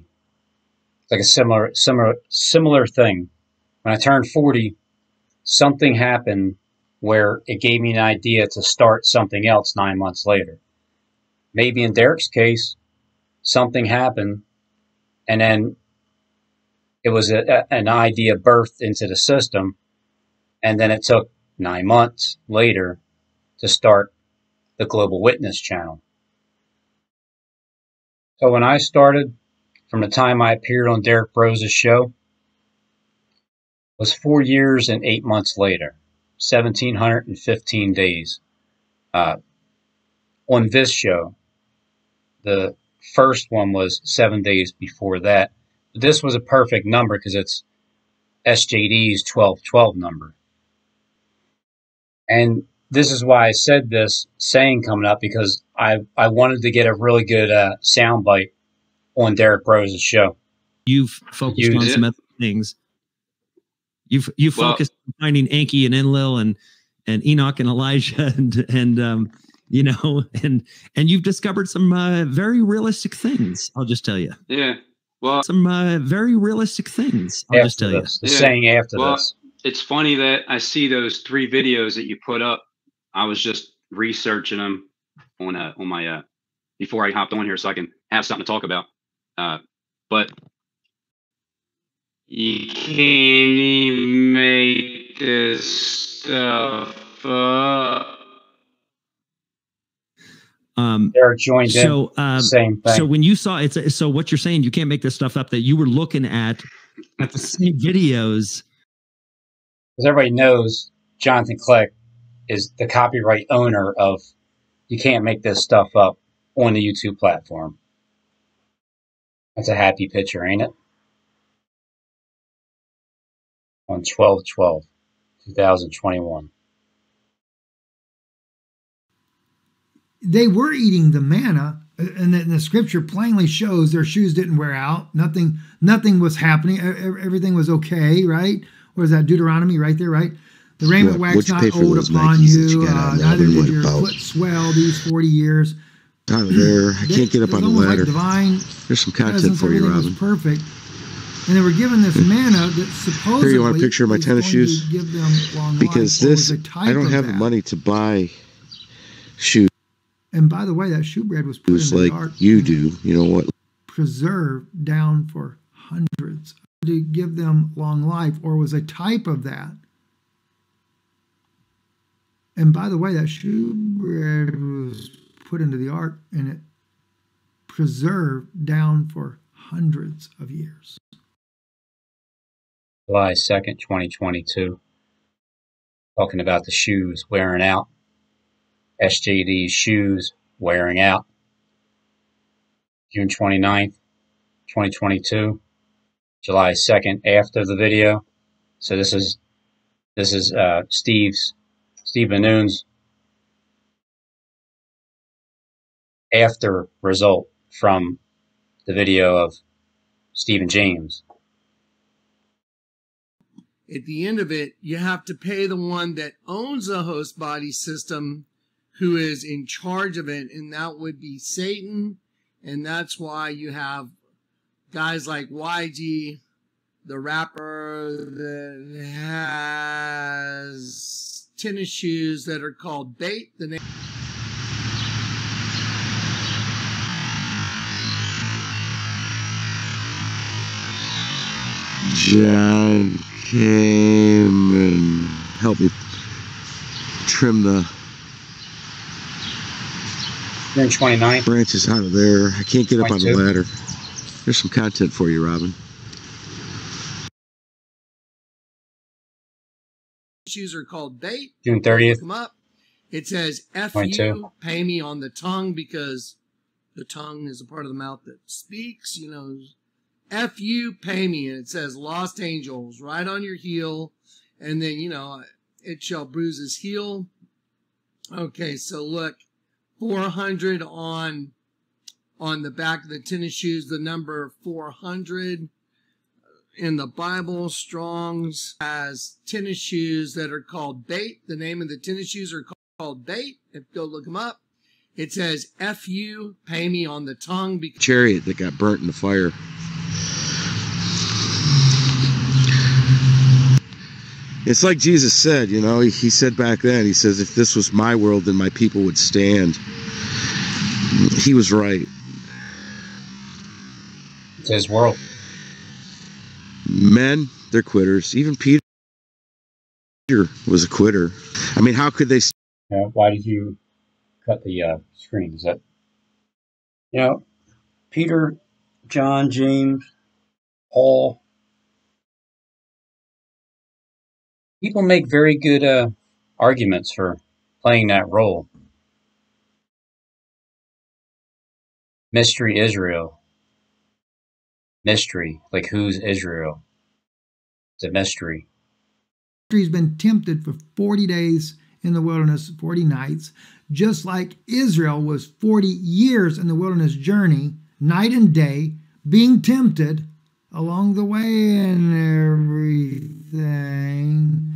similar thing. When I turned 40, something happened where it gave me an idea to start something else 9 months later. Maybe in Derek's case, something happened, and then it was an idea birthed into the system, and then it took 9 months later to start the Global Witness channel. So when I started, from the time I appeared on Derek Brose's show, was 4 years and 8 months later, 1,715 days on this show. The first one was 7 days before that. This was a perfect number because it's SJD's 1212 number. And this is why I said this saying coming up, because I wanted to get a really good sound bite on Derek Rose's show. You've focused on some other things. You've focused on finding Enki and Enlil and Enoch and Elijah and you know, and you've discovered some very realistic things. I'll just tell you. Yeah. Well, some very realistic things. I'll just tell you. The saying after this. It's funny that I see those 3 videos that you put up. I was just researching them on my before I hopped on here so I can have something to talk about. But you can't even make this stuff up. They're joined so, in. Same thing. So when you saw it, so what you're saying, you can't make this stuff up, that you were looking at the same videos. Because everybody knows Jonathan Click is the copyright owner of You Can't Make This Stuff Up on the YouTube platform. That's a happy picture, ain't it? On 12/12/2021. They were eating the manna, and the scripture plainly shows their shoes didn't wear out. Nothing was happening. Everything was okay, right? Or is that Deuteronomy right there, right? The raiment waxed not old upon you, neither did your foot swell these 40 years. Out of there. I can't get up on the ladder. Divine There's some content for you, Robin. Was perfect. And they were given this manna that supposedly here, you want a picture of my tennis shoes? Give them long because I don't have the money to buy shoes. And by the way, that shoe bread was put in the like ark. You do. You know what? Preserved down for hundreds to give them long life, or was a type of that. And by the way, that shoe bread was put into the ark, and it preserved down for hundreds of years. July 2nd, 2022. Talking about the shoes wearing out. SJD's shoes wearing out. June 29th, 2022. July 2nd, after the video. So this is Steve Manoon's after result from the video of Stephen James. At the end of it, you have to pay the one that owns the host body system, who is in charge of it, and that would be Satan. And that's why you have guys like YG, the rapper, that has tennis shoes that are called Bait. The name. John came and helped me trim the June 29th. branches out of there. I can't get up on the 22. ladder. There's some content for you, Robin. Shoes are called Bait. June 30th. Look them up. It says F 22. you, pay me on the tongue, because the tongue is a part of the mouth that speaks, you know. F you, pay me. And it says Lost Angels right on your heel. And then, you know, it shall bruise his heel. Okay, so look, 400 on the back of the tennis shoes, the number 400. In the Bible, Strong's has tennis shoes that are called Bait. The name of the tennis shoes are called Bait. If you go look them up, it says F you, pay me on the tongue. Chariot that got burnt in the fire. It's like Jesus said, you know, he said back then, he says, if this was my world, then my people would stand. He was right. It's his world. Men, they're quitters. Even Peter was a quitter. I mean, how could they... Why did you cut the screen? Is that... You know, Peter, John, James, Paul... People make very good arguments for playing that role. Mystery Israel. Mystery. Like, who's Israel? It's a mystery. He's been tempted for 40 days in the wilderness, 40 nights, just like Israel was 40 years in the wilderness journey, night and day, being tempted along the way and everything.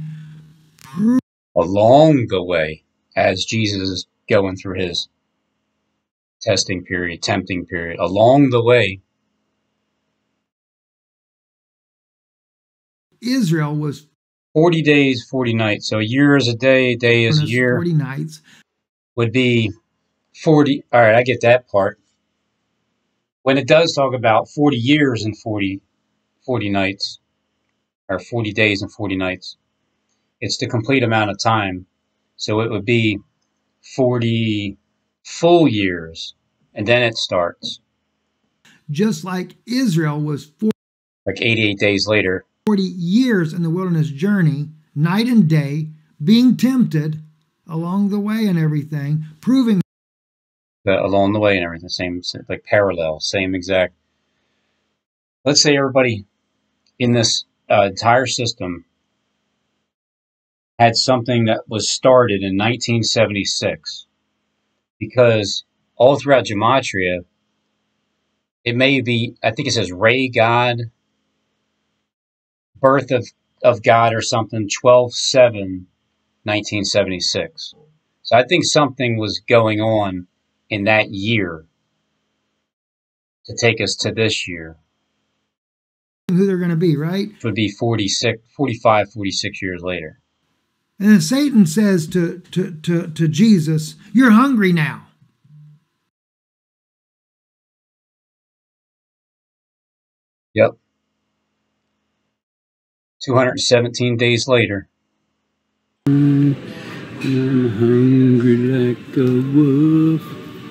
Along the way, as Jesus is going through his testing period, tempting period, along the way, Israel was 40 days, 40 nights. So a year is a day is a year. 40 nights. Would be 40. All right, I get that part. When it does talk about 40 years and 40 nights, or 40 days and 40 nights, it's the complete amount of time. So it would be 40 full years, and then it starts. Just like Israel was like 88 days later. 40 years in the wilderness journey, night and day, being tempted along the way and everything, proving that along the way and everything, same, like parallel, same exact. Let's say everybody in this entire system had something that was started in 1976, because all throughout Gematria, it may be, I think it says Ray God, birth of God or something, 12/7/1976. So I think something was going on in that year to take us to this year. who they're going to be, right? Which would be 45, 46 years later. And then Satan says to Jesus, "You're hungry now." Yep. 217 days later. I'm hungry like a wolf.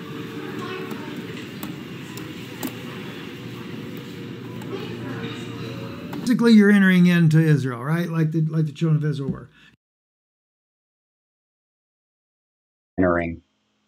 Basically, you're entering into Israel, right? Like the children of Israel were. Entering.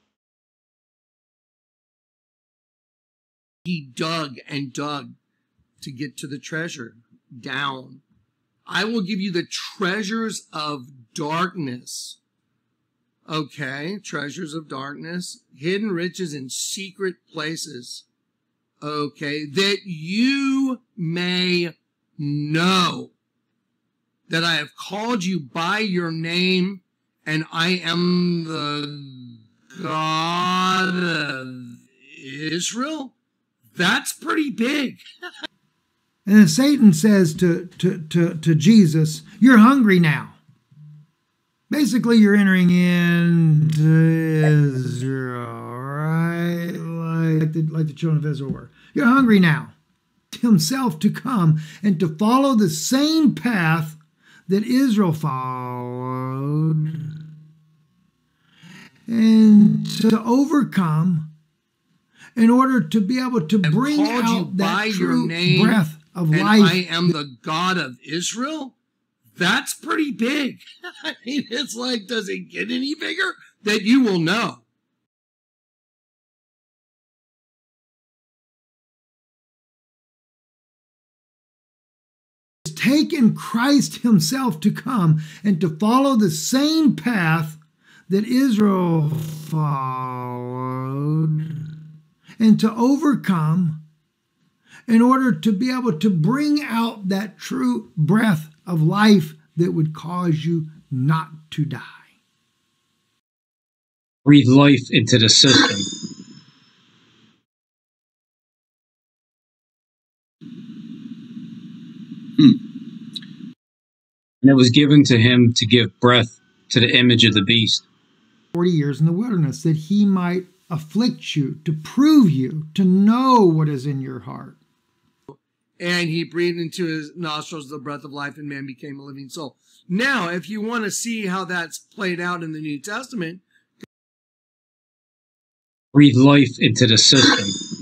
He dug and dug to get to the treasure down. I will give you the treasures of darkness. Okay, treasures of darkness, hidden riches in secret places. Okay, that you may know that I have called you by your name, and I am the God of Israel. That's pretty big. And then Satan says to Jesus, "You're hungry now." Basically, you're entering into Israel, right? Like the children of Israel were. You're hungry now. Himself to come and to follow the same path that Israel followed, and to overcome in order to be able to bring out that true breath of life. I am the God of Israel. That's pretty big. I mean, it's like, does it get any bigger? That you will know. It's taken Christ himself to come and to follow the same path that Israel followed, and to overcome in order to be able to bring out that true breath of life that would cause you not to die. Breathe life into the system. And it was given to him to give breath to the image of the beast. 40 years in the wilderness, that he might afflict you, to prove you, to know what is in your heart. And he breathed into his nostrils the breath of life, and man became a living soul. Now, if you want to see how that's played out in the New Testament, breathe life into the system.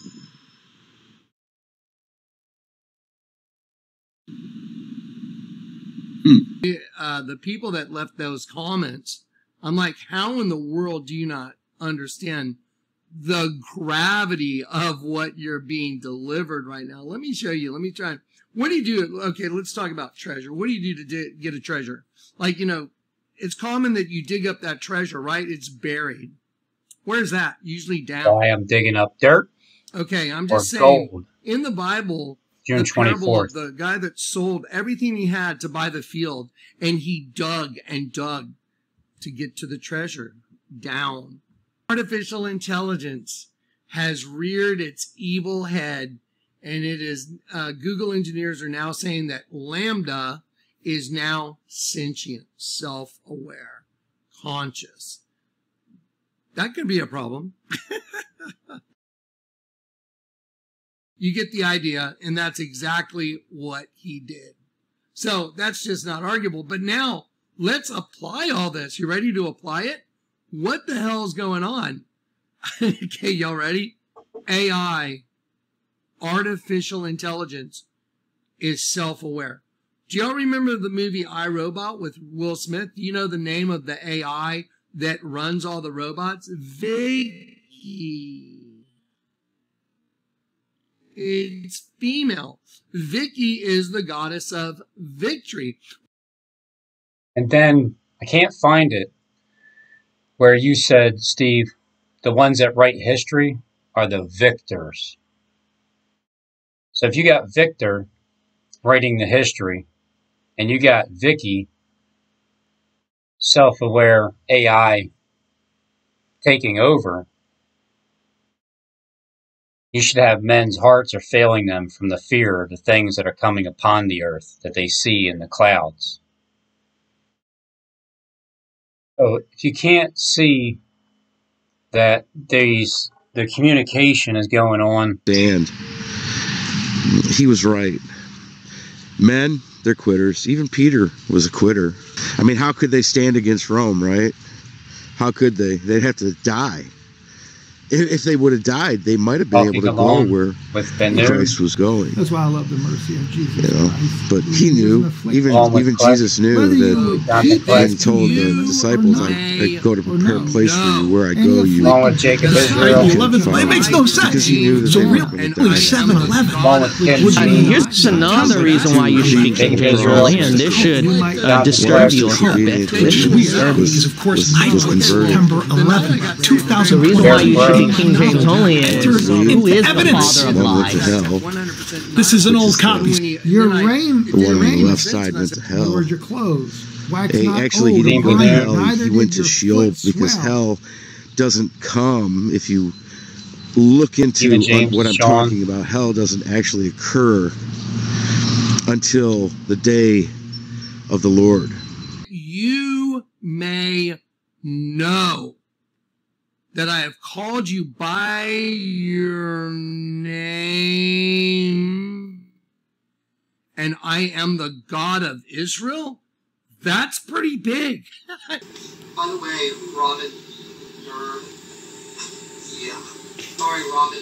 The people that left those comments, I'm like, how in the world do you not understand the gravity of what you're being delivered right now. Let me show you. Let me try. What do you do? Okay, let's talk about treasure. What do you do to get a treasure? Like, you know, it's common that you dig up that treasure, right? It's buried. Where's that? Usually down. I am digging up dirt. Okay, I'm just or saying, gold. in the Bible, June the parable 24th. of the guy that sold everything he had to buy the field, and he dug and dug to get to the treasure down. Artificial intelligence has reared its evil head, and it is Google engineers are now saying that Lambda is now sentient, self-aware, conscious. That could be a problem. You get the idea, and that's exactly what he did. So that's just not arguable. But now let's apply all this. You ready to apply it? What the hell is going on? Okay, y'all ready? AI, artificial intelligence, is self-aware. Do y'all remember the movie I, Robot with Will Smith? Do you know the name of the AI that runs all the robots? Vicky. It's female. Vicky is the goddess of victory. And then I can't find it where you said, Steve, the ones that write history are the victors. So if you got Victor writing the history and you got Vicky, self-aware AI, taking over, you should have men's hearts are failing them from the fear of the things that are coming upon the earth that they see in the clouds. So if you can't see that the communication is going on. Dan, he was right. Men, they're quitters. Even Peter was a quitter. I mean, how could they stand against Rome, right? How could they? They'd have to die. If they would have died, they might have been able to go where Christ was going. That's why I love the mercy of Jesus. You know, but he knew, even Jesus knew that he told the disciples, I go to prepare a place for you. Where I go, you It makes no sense. Because he knew that they weren't going to die. 7-Eleven. Here's another reason why you should be King James only, and this should disturb you a little bit. This should disturb you. Because, of course, I quit September 11, 2000. The reason why you should be King James only is who is the father of lies. This is an old copy. Your rain, the one on the left side went to hell. Lord, your clothes. Actually, he didn't go to hell. He went to Sheol because hell doesn't come. If you look into what I'm talking about, hell doesn't actually occur until the day of the Lord. You may know that I have called you by your name, and I am the God of Israel? That's pretty big. By the way, Robin, yeah. Sorry, Robin.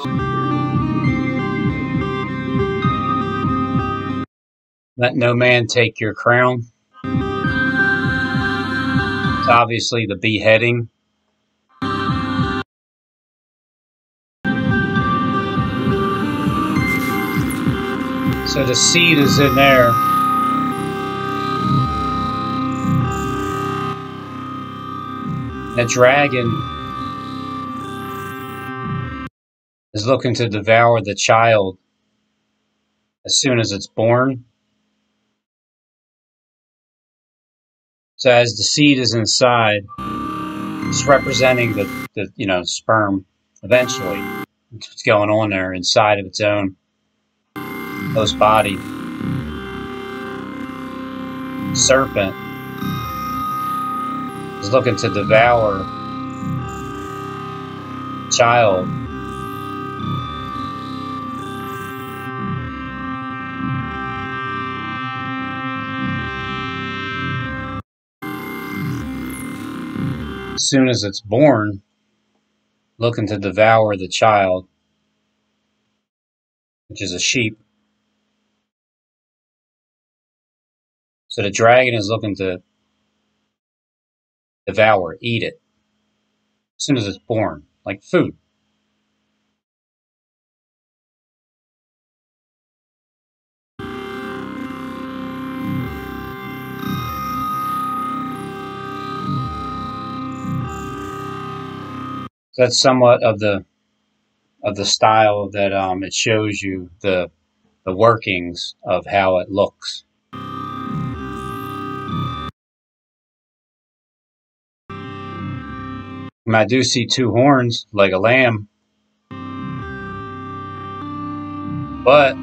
Let no man take your crown. It's obviously the beheading. So the seed is in there. The dragon is looking to devour the child as soon as it's born. So as the seed is inside, it's representing the sperm eventually. What's going on there inside of its own host body. Serpent is looking to devour child. As soon as it's born, looking to devour the child, which is a sheep. So the dragon is looking to devour, eat it, as soon as it's born, like food. So that's somewhat of the style that it shows you the workings of how it looks. And I do see two horns like a lamb, but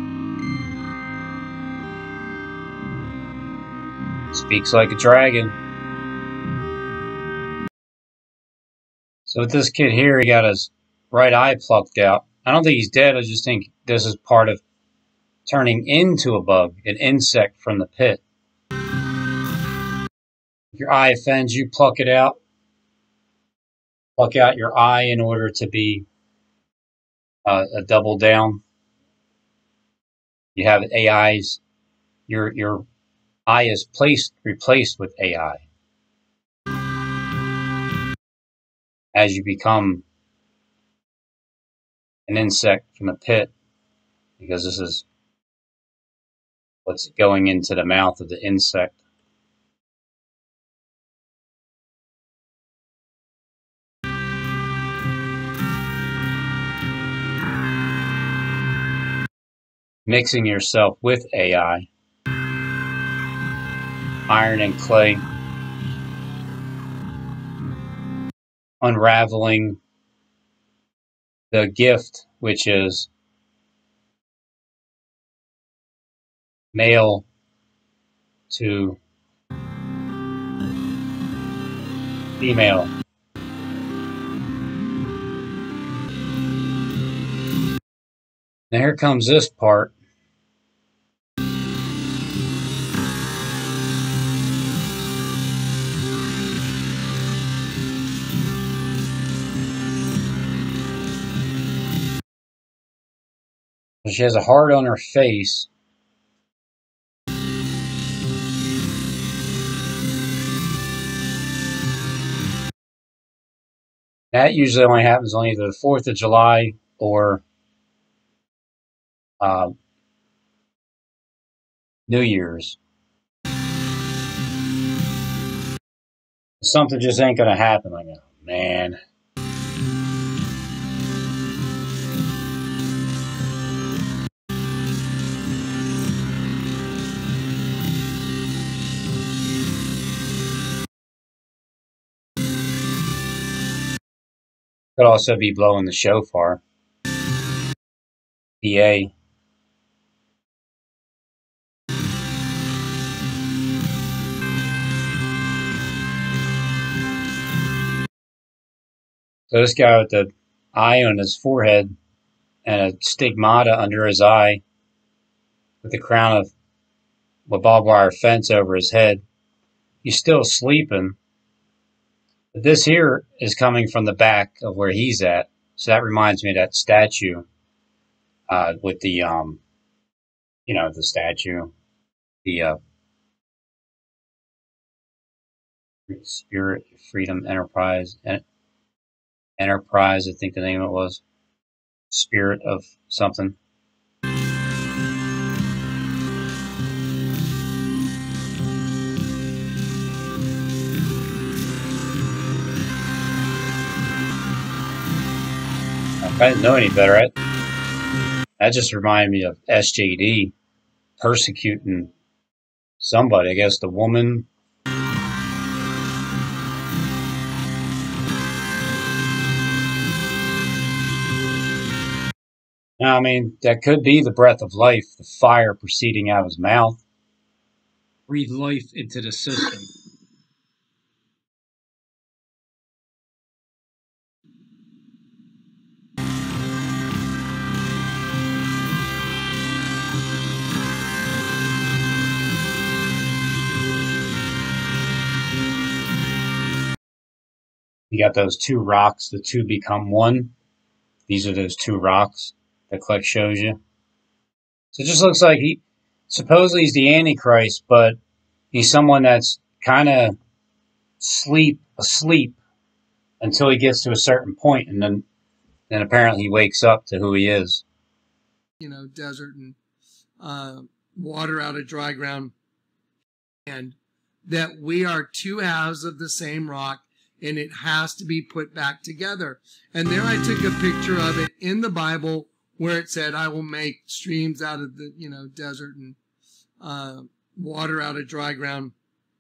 speaks like a dragon. So with this kid here, he got his right eye plucked out. I don't think he's dead. I just think this is part of turning into a bug, an insect from the pit. If your eye offends you, pluck it out. Pluck out your eye in order to be a double down. You have AIs. Your eye is replaced with AI as you become an insect from the pit, because this is what's going into the mouth of the insect. Mixing yourself with AI, iron and clay, unraveling the gift, which is male to female. Now here comes this part. She has a heart on her face. That usually only happens on either the 4th of July or New Year's. Something just ain't gonna happen. I go, man. Could also be blowing the shofar. PA. So this guy with the eye on his forehead and a stigmata under his eye with the crown of a barbed wire fence over his head. He's still sleeping. But this here is coming from the back of where he's at. So that reminds me of that statue with the, the statue, the Spirit, Freedom, Enterprise, I think the name of it was. Spirit of something. If I didn't know any better, that just reminded me of SJD persecuting somebody. I guess the woman. Now, I mean, that could be the breath of life, the fire proceeding out of his mouth. Breathe life into the system. You got those two rocks, the two become one. These are those two rocks that Click shows you. So it just looks like supposedly he's the Antichrist, but he's someone that's kind of asleep until he gets to a certain point, and then apparently he wakes up to who he is. Desert and water out of dry ground, and that we are two halves of the same rock, and it has to be put back together. And there I took a picture of it in the Bible where it said, I will make streams out of the, desert and water out of dry ground.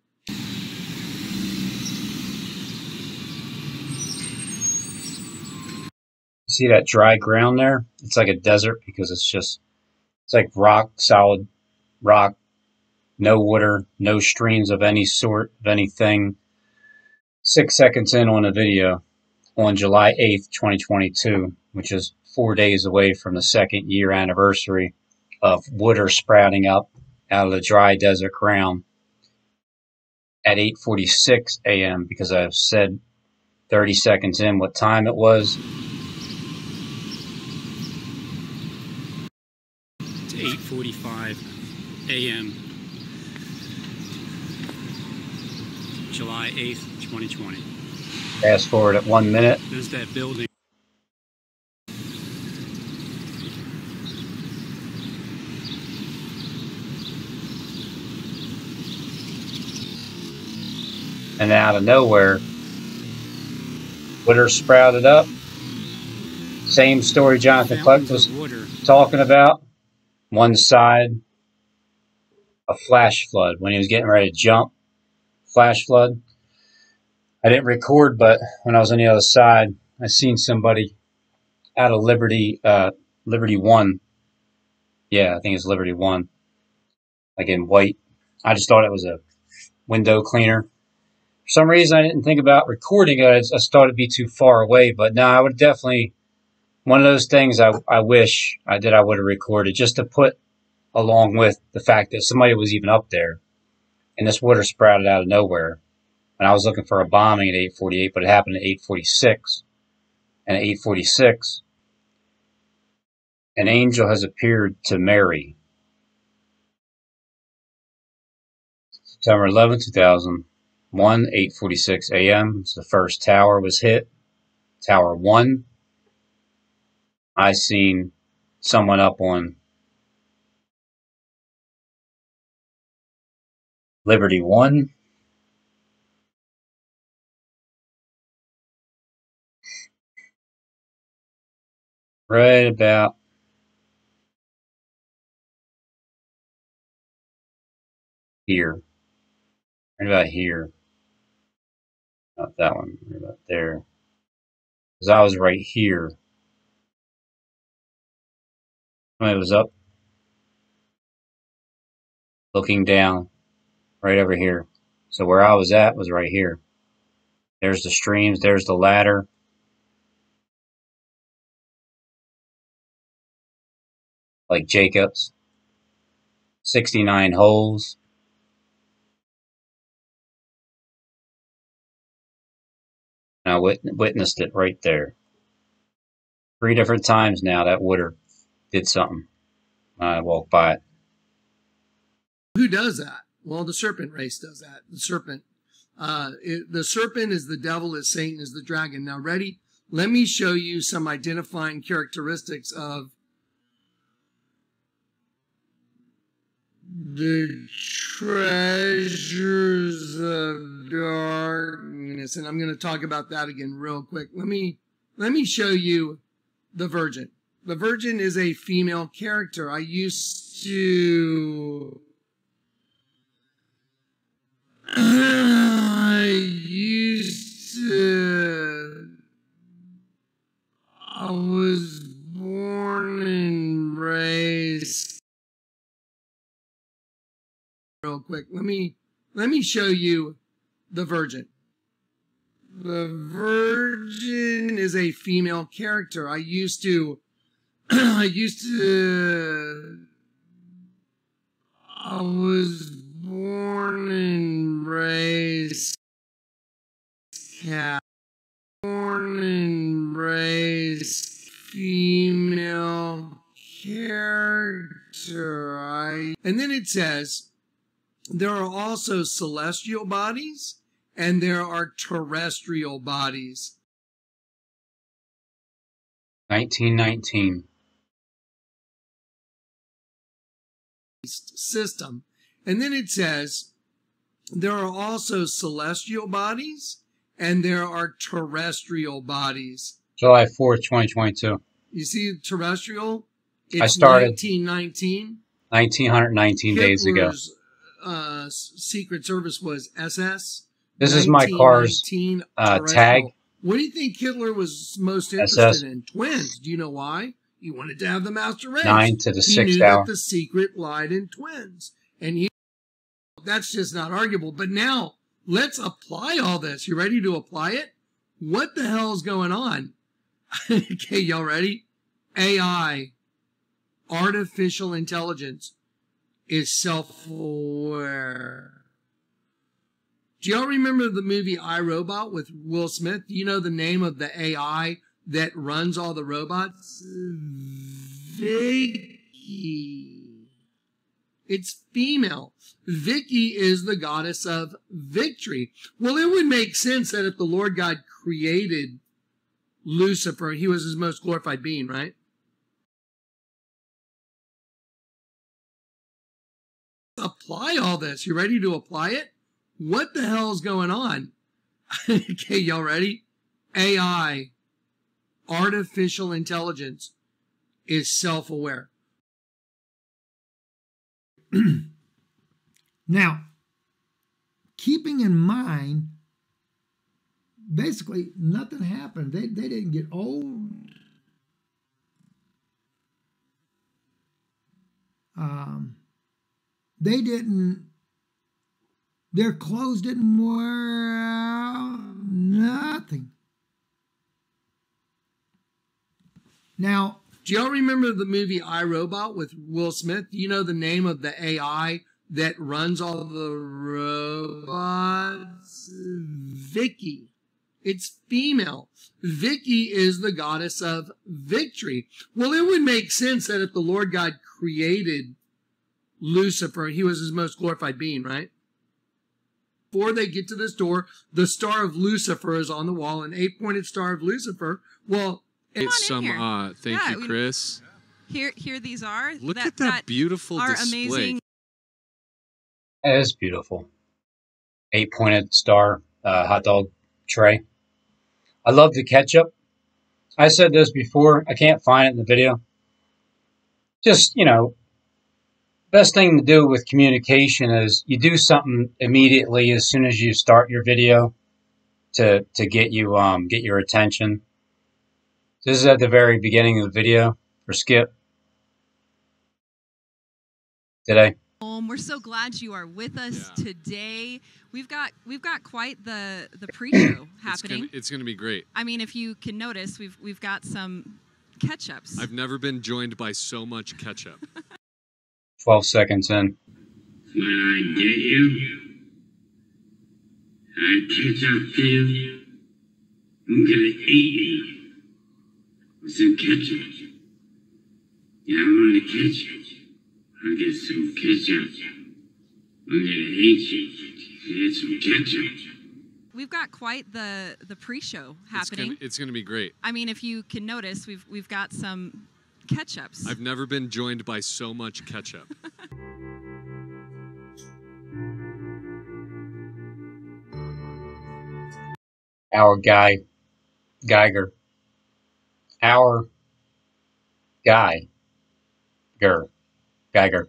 See that dry ground there? It's like a desert because it's like rock, solid rock, no water, no streams of any sort, of anything. 6 seconds in on the video on July 8th, 2022, which is 4 days away from the 2nd year anniversary of water sprouting up out of the dry desert ground at 8:46 a.m. because I've said 30 seconds in what time it was. It's 8:45 a.m. July 8th, 2020. Fast forward at 1 minute. There's that building. And out of nowhere, water sprouted up. Same story Jonathan Clark was talking about. One side, a flash flood. When he was getting ready to jump, flash flood. I didn't record, but when I was on the other side, I seen somebody out of Liberty 1. Yeah, I think it's Liberty 1. Like in white. I just thought it was a window cleaner. For some reason, I didn't think about recording it. I just thought it'd be too far away. But no, I would definitely, one of those things I wish I would have recorded just to put along with the fact that somebody was even up there. And this water sprouted out of nowhere. And I was looking for a bombing at 8:48, but it happened at 8:46. And at 8:46, an angel has appeared to Mary. September 11, 2001, 8:46 a.m. The first tower was hit. Tower 1. I seen someone up on Liberty 1. Right about here. Right about here. Not that one. Right about there. Because I was right here. Somebody was up, looking down, right over here. So where I was at was right here. There's the streams. There's the ladder. Like Jacob's. 69 holes. And I witnessed it right there. 3 different times now that water did something. I walked by it. Who does that? Well, the serpent race does that. The serpent. The serpent is the devil, is Satan, is the dragon. Now, ready? Let me show you some identifying characteristics of the treasures of darkness. And I'm going to talk about that again real quick. Let me show you the virgin. The virgin is a female character. I used to I was born and raised. Real quick, let me show you the virgin. The virgin is a female character. I was born and raised. Yeah. Born and raised female character. And then it says, there are also celestial bodies and there are terrestrial bodies. 1919. System. And then it says, there are also celestial bodies and there are terrestrial bodies. July 4th, 2022. You see terrestrial? It's I started 1919. 1919 days ago. Hitler's Secret Service was SS. This is my car's tag. What do you think Hitler was most interested SS. in? Twins. Do you know why? He wanted to have the master race. 9 to the 6th hour. He knew that the secret lied in twins. And that's just not arguable. But now, let's apply all this. You ready to apply it? What the hell is going on? Okay, y'all ready? AI, artificial intelligence, is self-aware. Do y'all remember the movie I, Robot with Will Smith? Do you know the name of the AI that runs all the robots? Vicky. It's female. Vicky is the goddess of victory. Well, it would make sense that if the Lord God created Lucifer, he was his most glorified being, right? Apply all this. You ready to apply it? What the hell is going on? Okay, y'all ready? AI, artificial intelligence, is self-aware. Now, keeping in mind, basically nothing happened. They didn't get old. They didn't. Their clothes didn't wear out. Nothing. Now, do y'all remember the movie I, Robot with Will Smith? Do you know the name of the AI that runs all the robots? Vicky. It's female. Vicky is the goddess of victory. Well, it would make sense that if the Lord God created Lucifer, he was his most glorified being, right? Before they get to this door, the star of Lucifer is on the wall, an 8-pointed star of Lucifer. Well, it's thank you, Chris. Here these are. Look at that beautiful display. Amazing. It is beautiful. 8-pointed star hot dog tray. I love the ketchup. I said this before. I can't find it in the video. Just, best thing to do with communication is you do something immediately as soon as you start your video to get your attention. This is at the very beginning of the video for Skip today. We're so glad you are with us today. We've got quite the pre-show happening. It's gonna be great. I mean, if you can notice, we've got some ketchups. I've never been joined by so much ketchup. 12 seconds in. When I get you, I catch up to you. I'm gonna eat you with some ketchup. Yeah, I'm gonna catch you. I'll get some ketchup. I'm gonna eat you. Get some ketchup. We've got quite the pre-show happening. It's gonna be great. I mean, if you can notice, we've got some ketchups. I've never been joined by so much ketchup. Our guy, Geiger. Our guy, Geiger.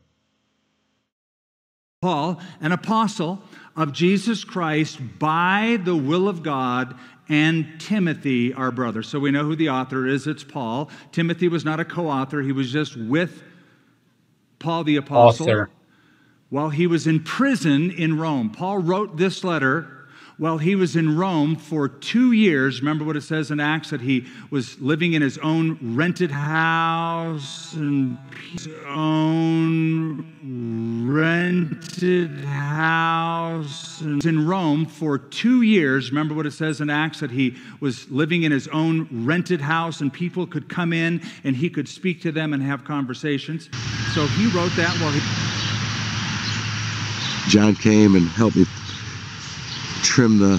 Paul, an apostle of Jesus Christ by the will of God, and Timothy, our brother. So we know who the author is. It's Paul. Timothy was not a co-author. He was just with Paul the apostle. Author. While he was in prison in Rome. Paul wrote this letter while he was in Rome for 2 years. Remember what it says in Acts, that he was living in his own rented house and his own rented house in Rome for 2 years. Remember what it says in Acts, that he was living in his own rented house and people could come in and he could speak to them and have conversations. So he wrote that while John came and helped me trim the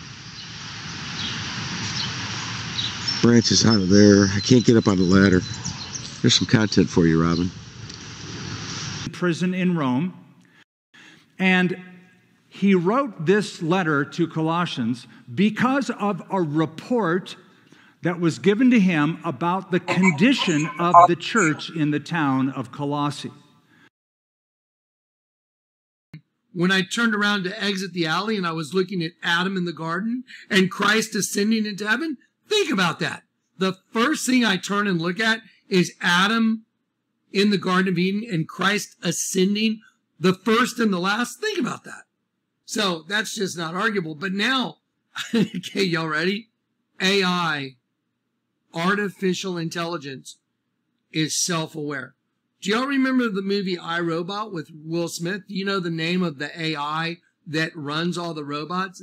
branches out of there. I can't get up on the ladder. There's some content for you, Robin. Prison in Rome, and He wrote this letter to Colossians because of a report that was given to him about the condition of the church in the town of Colossae. When I turned around to exit the alley and I was looking at Adam in the garden and Christ ascending into heaven, think about that. The first thing I turn and look at is Adam in the Garden of Eden and Christ ascending, the first and the last. Think about that. So that's just not arguable. But now, okay, y'all ready? AI, artificial intelligence, is self-aware. Do y'all remember the movie I, Robot with Will Smith? Do you know the name of the AI that runs all the robots?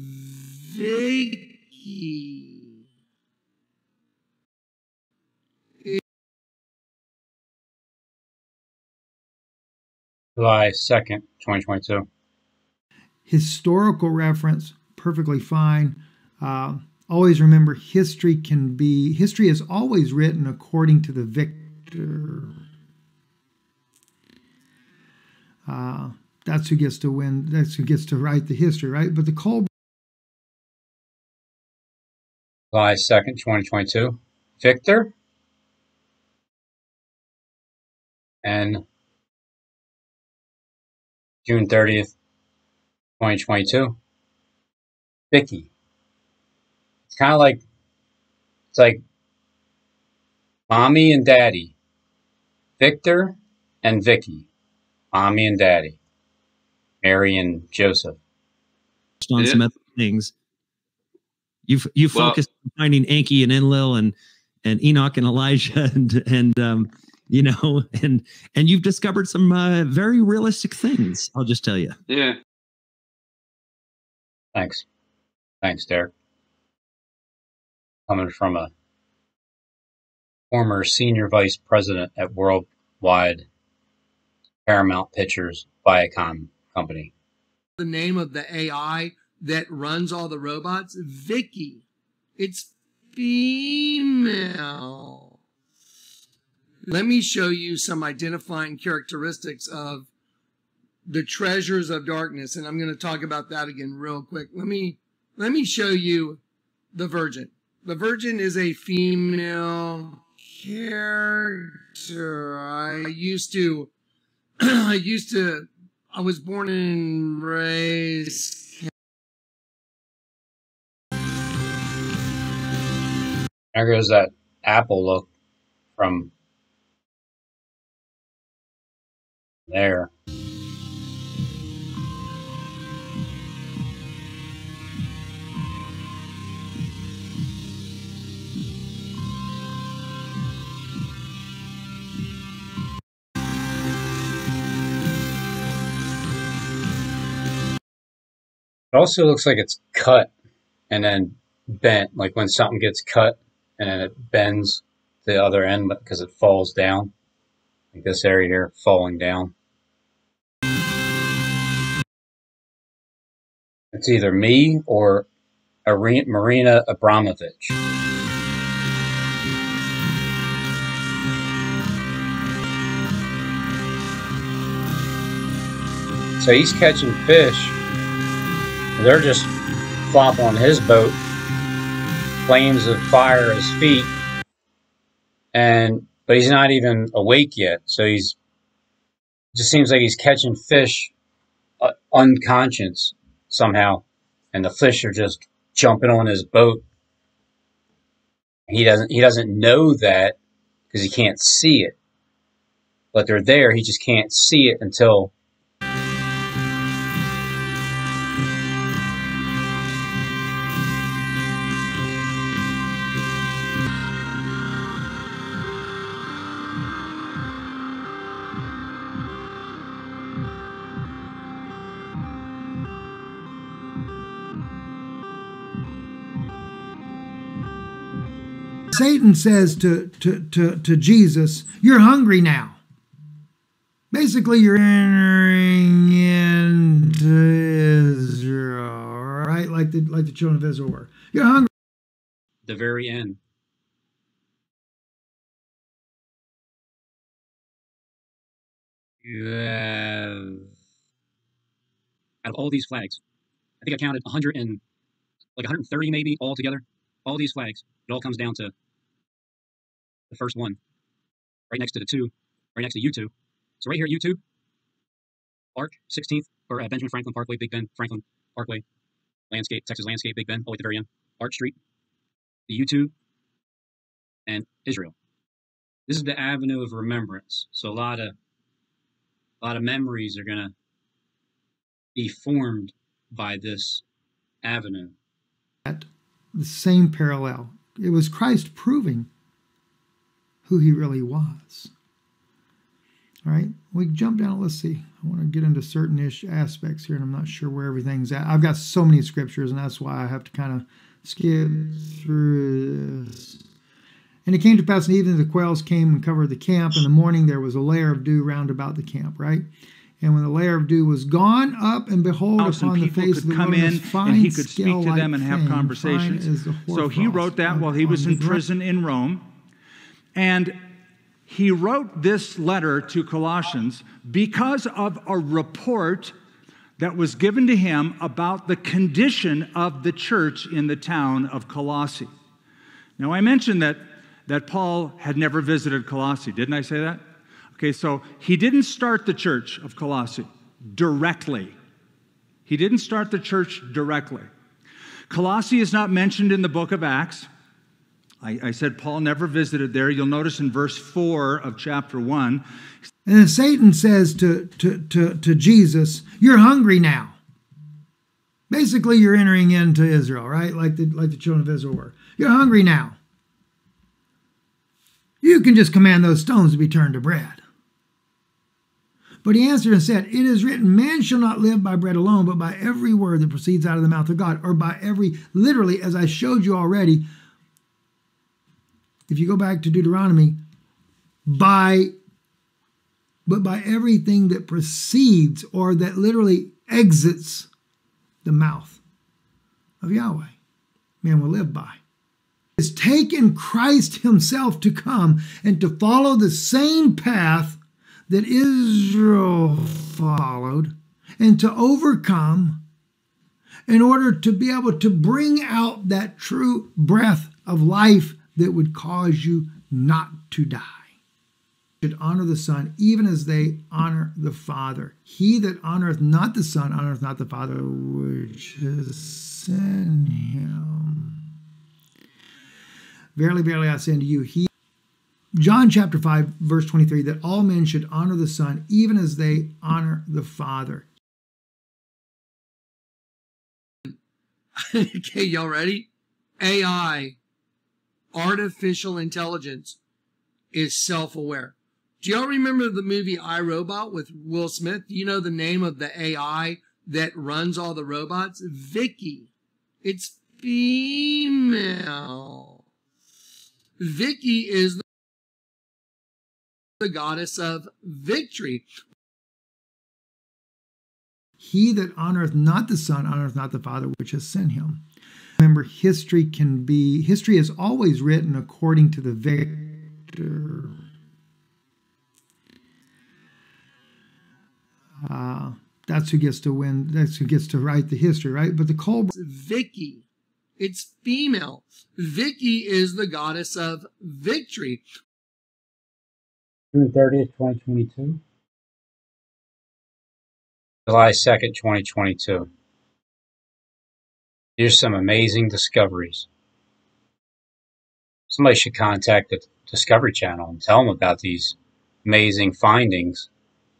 Vicky. July 2nd, 2022. Historical reference, perfectly fine. Always remember, history is always written according to the victor. That's who gets to win. That's who gets to write the history, right? But the July 2nd, 2022. Victor and June 30th, 2022. Vicky. It's kind of like, it's like mommy and daddy. Victor and Vicky. Mommy and daddy. Mary and Joseph. On some other things. You focused on finding Enki and Enlil and Enoch and Elijah and you know, and you've discovered some very realistic things. I'll just tell you. Yeah. Thanks, Derek. Coming from a former senior vice president at Worldwide Paramount Pictures Viacom Company. The name of the AI that runs all the robots? Vicky. It's female. Let me show you some identifying characteristics of the treasures of darkness, and I'm going to talk about that again real quick. Let me show you the Virgin. The Virgin is a female character. I was born and raised. There goes that apple look from there. It also looks like it's cut and then bent, like when something gets cut and then it bends to the other end because it falls down. Like this area here, falling down. It's either me or Marina Abramovich. So he's catching fish. They're just flopping on his boat. Flames of fire at his feet. But he's not even awake yet. So just seems like he's catching fish unconscious somehow. And the fish are just jumping on his boat. He doesn't know that because he can't see it. But they're there, he just can't see it until Satan says to Jesus, "You're hungry now." Basically, you're entering into Israel, right? Like the children of Israel were. You're hungry. the very end. out of all these flags, I think I counted 130 maybe all together. All these flags, it all comes down to the first one, right next to the 2, right next to YouTube. So right here, YouTube, Arc, 16th, or Benjamin Franklin Parkway, Big Bend, Franklin Parkway, Landscape, Texas Landscape, Big Bend, all the way at the very end, Arch Street, the YouTube, and Israel. This is the avenue of remembrance. So a lot of memories are gonna be formed by this avenue. At the same parallel, it was Christ proving who he really was. All right, we jump down. Let's see. I want to get into certain aspects here, and I'm not sure where everything's at. I've got so many scriptures, and that's why I have to kind of skip through this. And it came to pass in the evening, the quails came and covered the camp. In the morning, there was a layer of dew round about the camp, right? And when the layer of dew was gone up, and behold, upon the face of the wilderness, fine, and he could speak to them and have fame, conversations. So he wrote that while he was in prison in Rome. And he wrote this letter to Colossians because of a report that was given to him about the condition of the church in the town of Colossae. Now, I mentioned that Paul had never visited Colossae. Didn't I say that? Okay, so he didn't start the church of Colossae directly. He didn't start the church directly. Colossae is not mentioned in the book of Acts. I said Paul never visited there. You'll notice in verse 4 of chapter 1. And then Satan says to Jesus, "You're hungry now." Basically, you're entering into Israel, right? Like the children of Israel were. You're hungry now. You can just command those stones to be turned to bread. But he answered and said, "It is written, man shall not live by bread alone, but by every word that proceeds out of the mouth of God." Or by every, literally, as I showed you already, if you go back to Deuteronomy, but by everything that proceeds or that literally exits the mouth of Yahweh, man will live by. It's taken Christ himself to come and to follow the same path that Israel followed and to overcome in order to be able to bring out that true breath of life that would cause you not to die. Should honor the Son even as they honor the Father. He that honoreth not the Son honoreth not the Father which has sent him. Verily, verily, I say unto you, John chapter 5, verse 23, that all men should honor the Son even as they honor the Father. Okay, y'all ready? AI, artificial intelligence, is self-aware. Do y'all remember the movie iRobot with Will Smith? Do you know the name of the AI that runs all the robots? Vicky. It's female. Vicky is the goddess of victory. He that honoreth not the Son honoreth not the Father which has sent him. Remember, history is always written according to the victor. That's who gets to win. That's who gets to write the history, right? But the Colbert, Vicky, it's female. Vicky is the goddess of victory. June 30th, 2022. July 2nd, 2022. Here's some amazing discoveries. Somebody should contact the Discovery Channel and tell them about these amazing findings.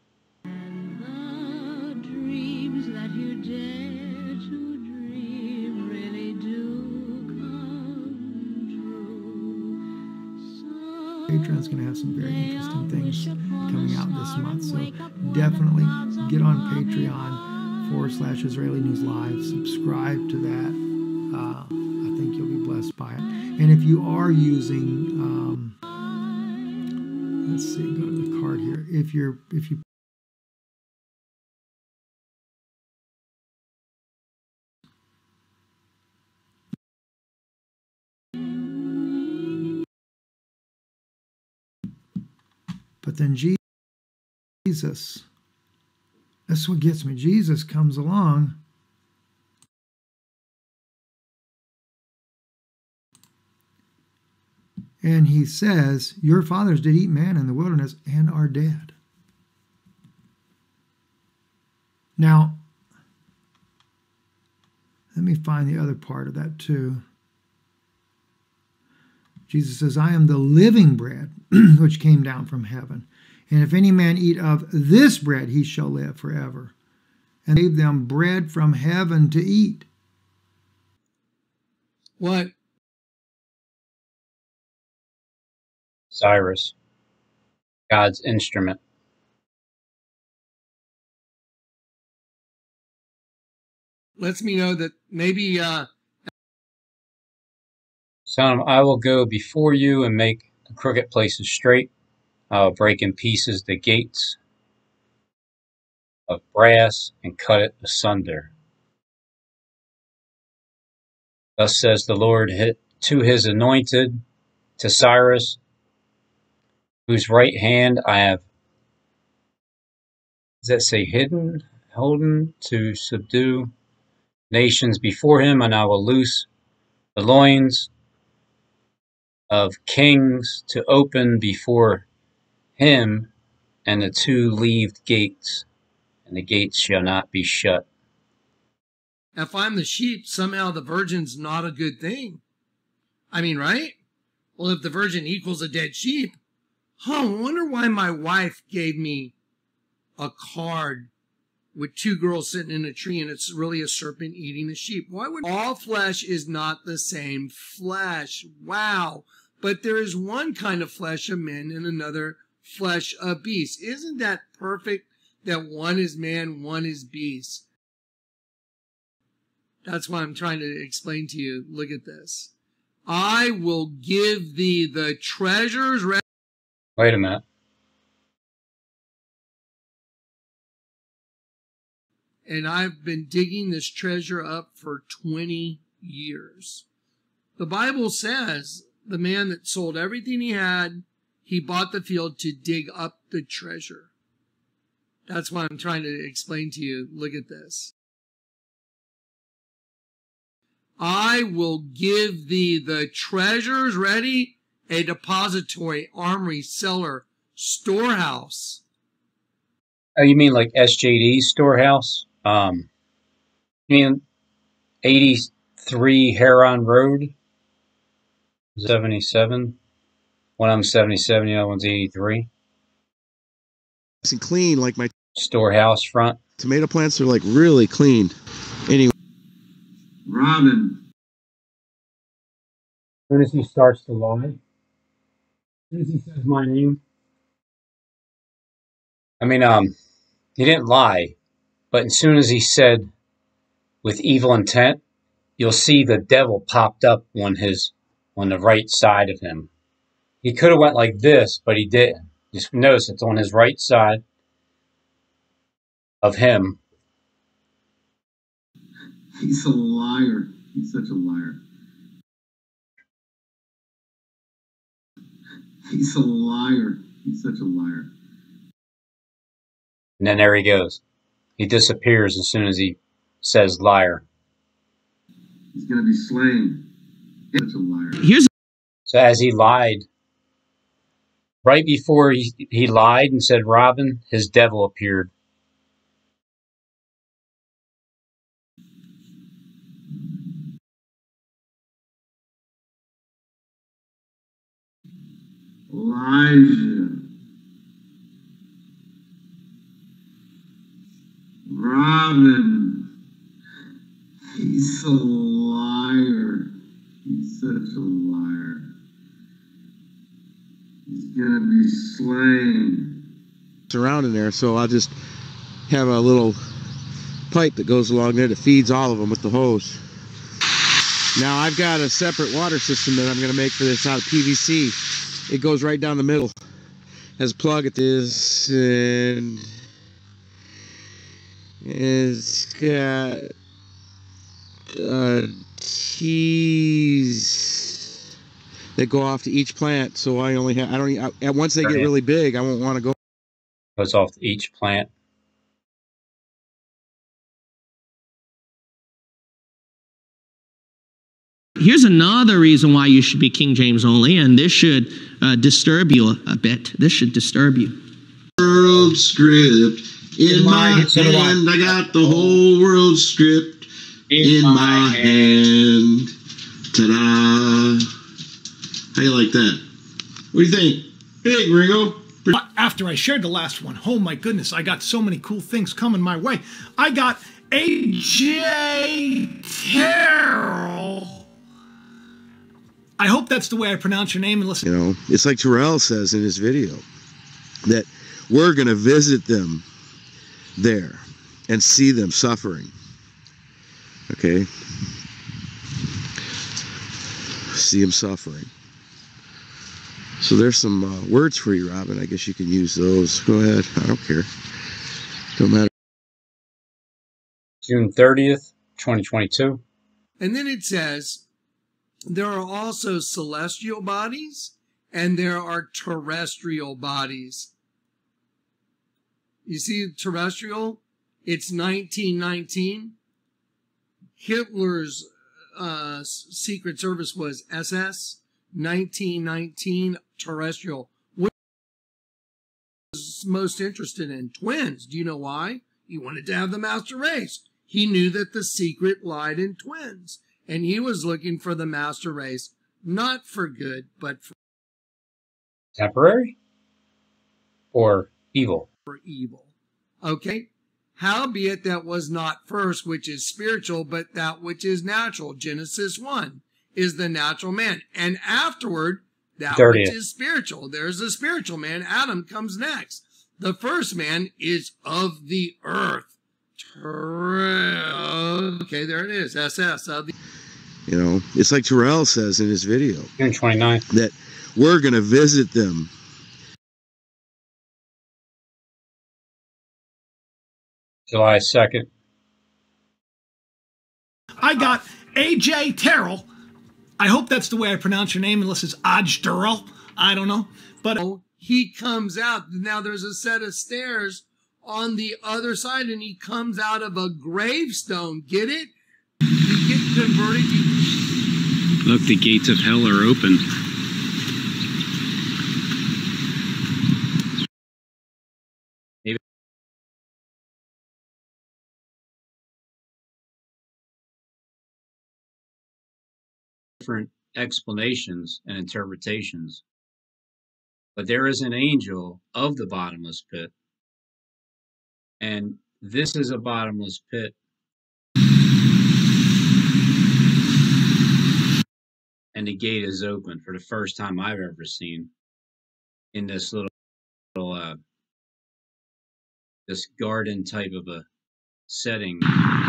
Patreon's going to have some very interesting things coming out this month. So definitely get on Patreon/Israeli News Live. Subscribe to that. I think you'll be blessed by it. And if you are using, let's see, go to the card here. If you But then Jesus That's what gets me. Jesus comes along. And he says, your fathers did eat manna in the wilderness and are dead. Now, let me find the other part of that too. Jesus says, I am the living bread which came down from heaven. And if any man eat of this bread, he shall live forever. And gave them bread from heaven to eat. What? Cyrus, God's instrument. Lets me know that maybe Son, I will go before you and make the crooked places straight. I will break in pieces the gates of brass and cut it asunder. Thus says the Lord to his anointed, to Cyrus, whose right hand I have, does that say hidden, holden, to subdue nations before him, and I will loose the loins of kings to open before him, and the two leaved gates, and the gates shall not be shut. if I'm the sheep, somehow the virgin's not a good thing. I mean, right? Well, if the virgin equals a dead sheep, I wonder why my wife gave me a card with two girls sitting in a tree and it's really a serpent eating a sheep. Why would all flesh is not the same flesh? Wow. But there is one kind of flesh of men and another flesh of beasts. Isn't that perfect that one is man, one is beast? That's what I'm trying to explain to you. Look at this. I will give thee the treasures. Wait a minute. And I've been digging this treasure up for 20 years. The Bible says the man that sold everything he had, he bought the field to dig up the treasure. That's what I'm trying to explain to you. Look at this. I will give thee the treasures, ready? A depository, armory, cellar, storehouse. Oh, you mean like SJD's storehouse? You mean 83 Heron Road? 77? One of them's 77, the other one's 83. Nice and clean, like my storehouse front. Tomato plants are like really clean. Anyway. Robin. As soon as he starts to lie, as soon as he says my name, I mean, he didn't lie, but as soon as he said with evil intent, you'll see the devil popped up on the right side of him. He could have went like this, but he didn't. Just notice it's on his right side of him. He's a liar. He's such a liar. He's a liar. He's such a liar. And then there he goes. He disappears as soon as he says liar. He's going to be slain. He's such a liar. So as he lied, right before he lied and said Robin, his devil appeared. Elijah. Robin. He's a liar. He's such a liar. He's gonna be slain. It's around in there, so I'll just have a little pipe that goes along there that feeds all of them with the hose. Now I've got a separate water system that I'm going to make for this out of PVC. It goes right down the middle. Has a plug at this, and it's got keys that go off to each plant. So I only have, once they get really big, I won't want to go. Goes off to each plant. Here's another reason why you should be King James only, and this should disturb you a bit. This should disturb you. World script in my hand. I got the whole world script in my hand. Ta-da! How you like that? What do you think? Hey, Ringo. After I shared the last one, oh my goodness, I got so many cool things coming my way. I got AJ Terrell. I hope that's the way I pronounce your name. And listen, You know, it's like Terrell says in his video that we're going to visit them there and see them suffering. Okay? See them suffering. So there's some words for you, Robin. I guess you can use those. Go ahead. I don't care. Don't matter. June 30th, 2022. And then it says, there are also celestial bodies and there are terrestrial bodies. You see terrestrial? It's 1919. Hitler's Secret Service was SS. 1919 terrestrial. What was most interested in? Twins. Do you know why? He wanted to have the master race. He knew that the secret lied in twins. And he was looking for the master race, not for good, but for Temporary? Or evil? evil. Okay? Howbeit that was not first, which is spiritual, but that which is natural. Genesis 1 is the natural man. And afterward, that 30th. which is spiritual. There's the spiritual man. Adam comes next. The first man is of the earth. Okay, there it is. SS. You know, it's like Terrell says in his video. June 29th. That we're going to visit them. July 2nd. I got AJ Terrell. I hope that's the way I pronounce your name, unless it's Aj Terrell. I don't know. But he comes out. Now there's a set of stairs on the other side, and he comes out of a gravestone. Get it? You get converted. Look, the gates of hell are open. Different explanations and interpretations. But there is an angel of the bottomless pit. And this is a bottomless pit. And the gate is open for the first time I've ever seen in this little this garden type of a setting.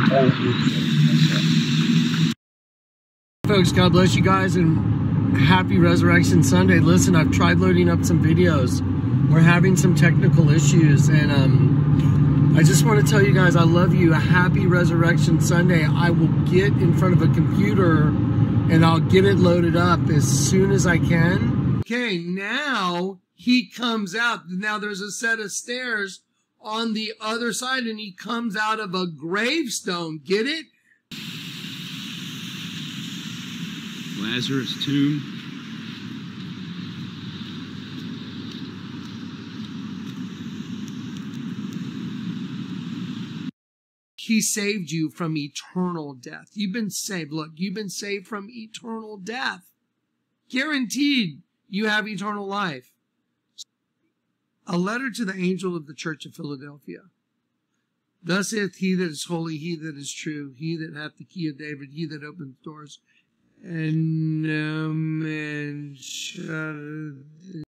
Folks, God bless you guys and happy Resurrection Sunday. Listen, I've tried loading up some videos. We're having some technical issues, and I just want to tell you guys I love you. A happy Resurrection Sunday. I will get in front of a computer and I'll get it loaded up as soon as I can. Okay, now he comes out. Now there's a set of stairs on the other side, and he comes out of a gravestone. Get it? Lazarus' tomb. He saved you from eternal death. You've been saved. Look, you've been saved from eternal death. Guaranteed you have eternal life. A letter to the angel of the church of Philadelphia. Thus saith he that is holy, he that is true, he that hath the key of David, he that opens doors, and no man shut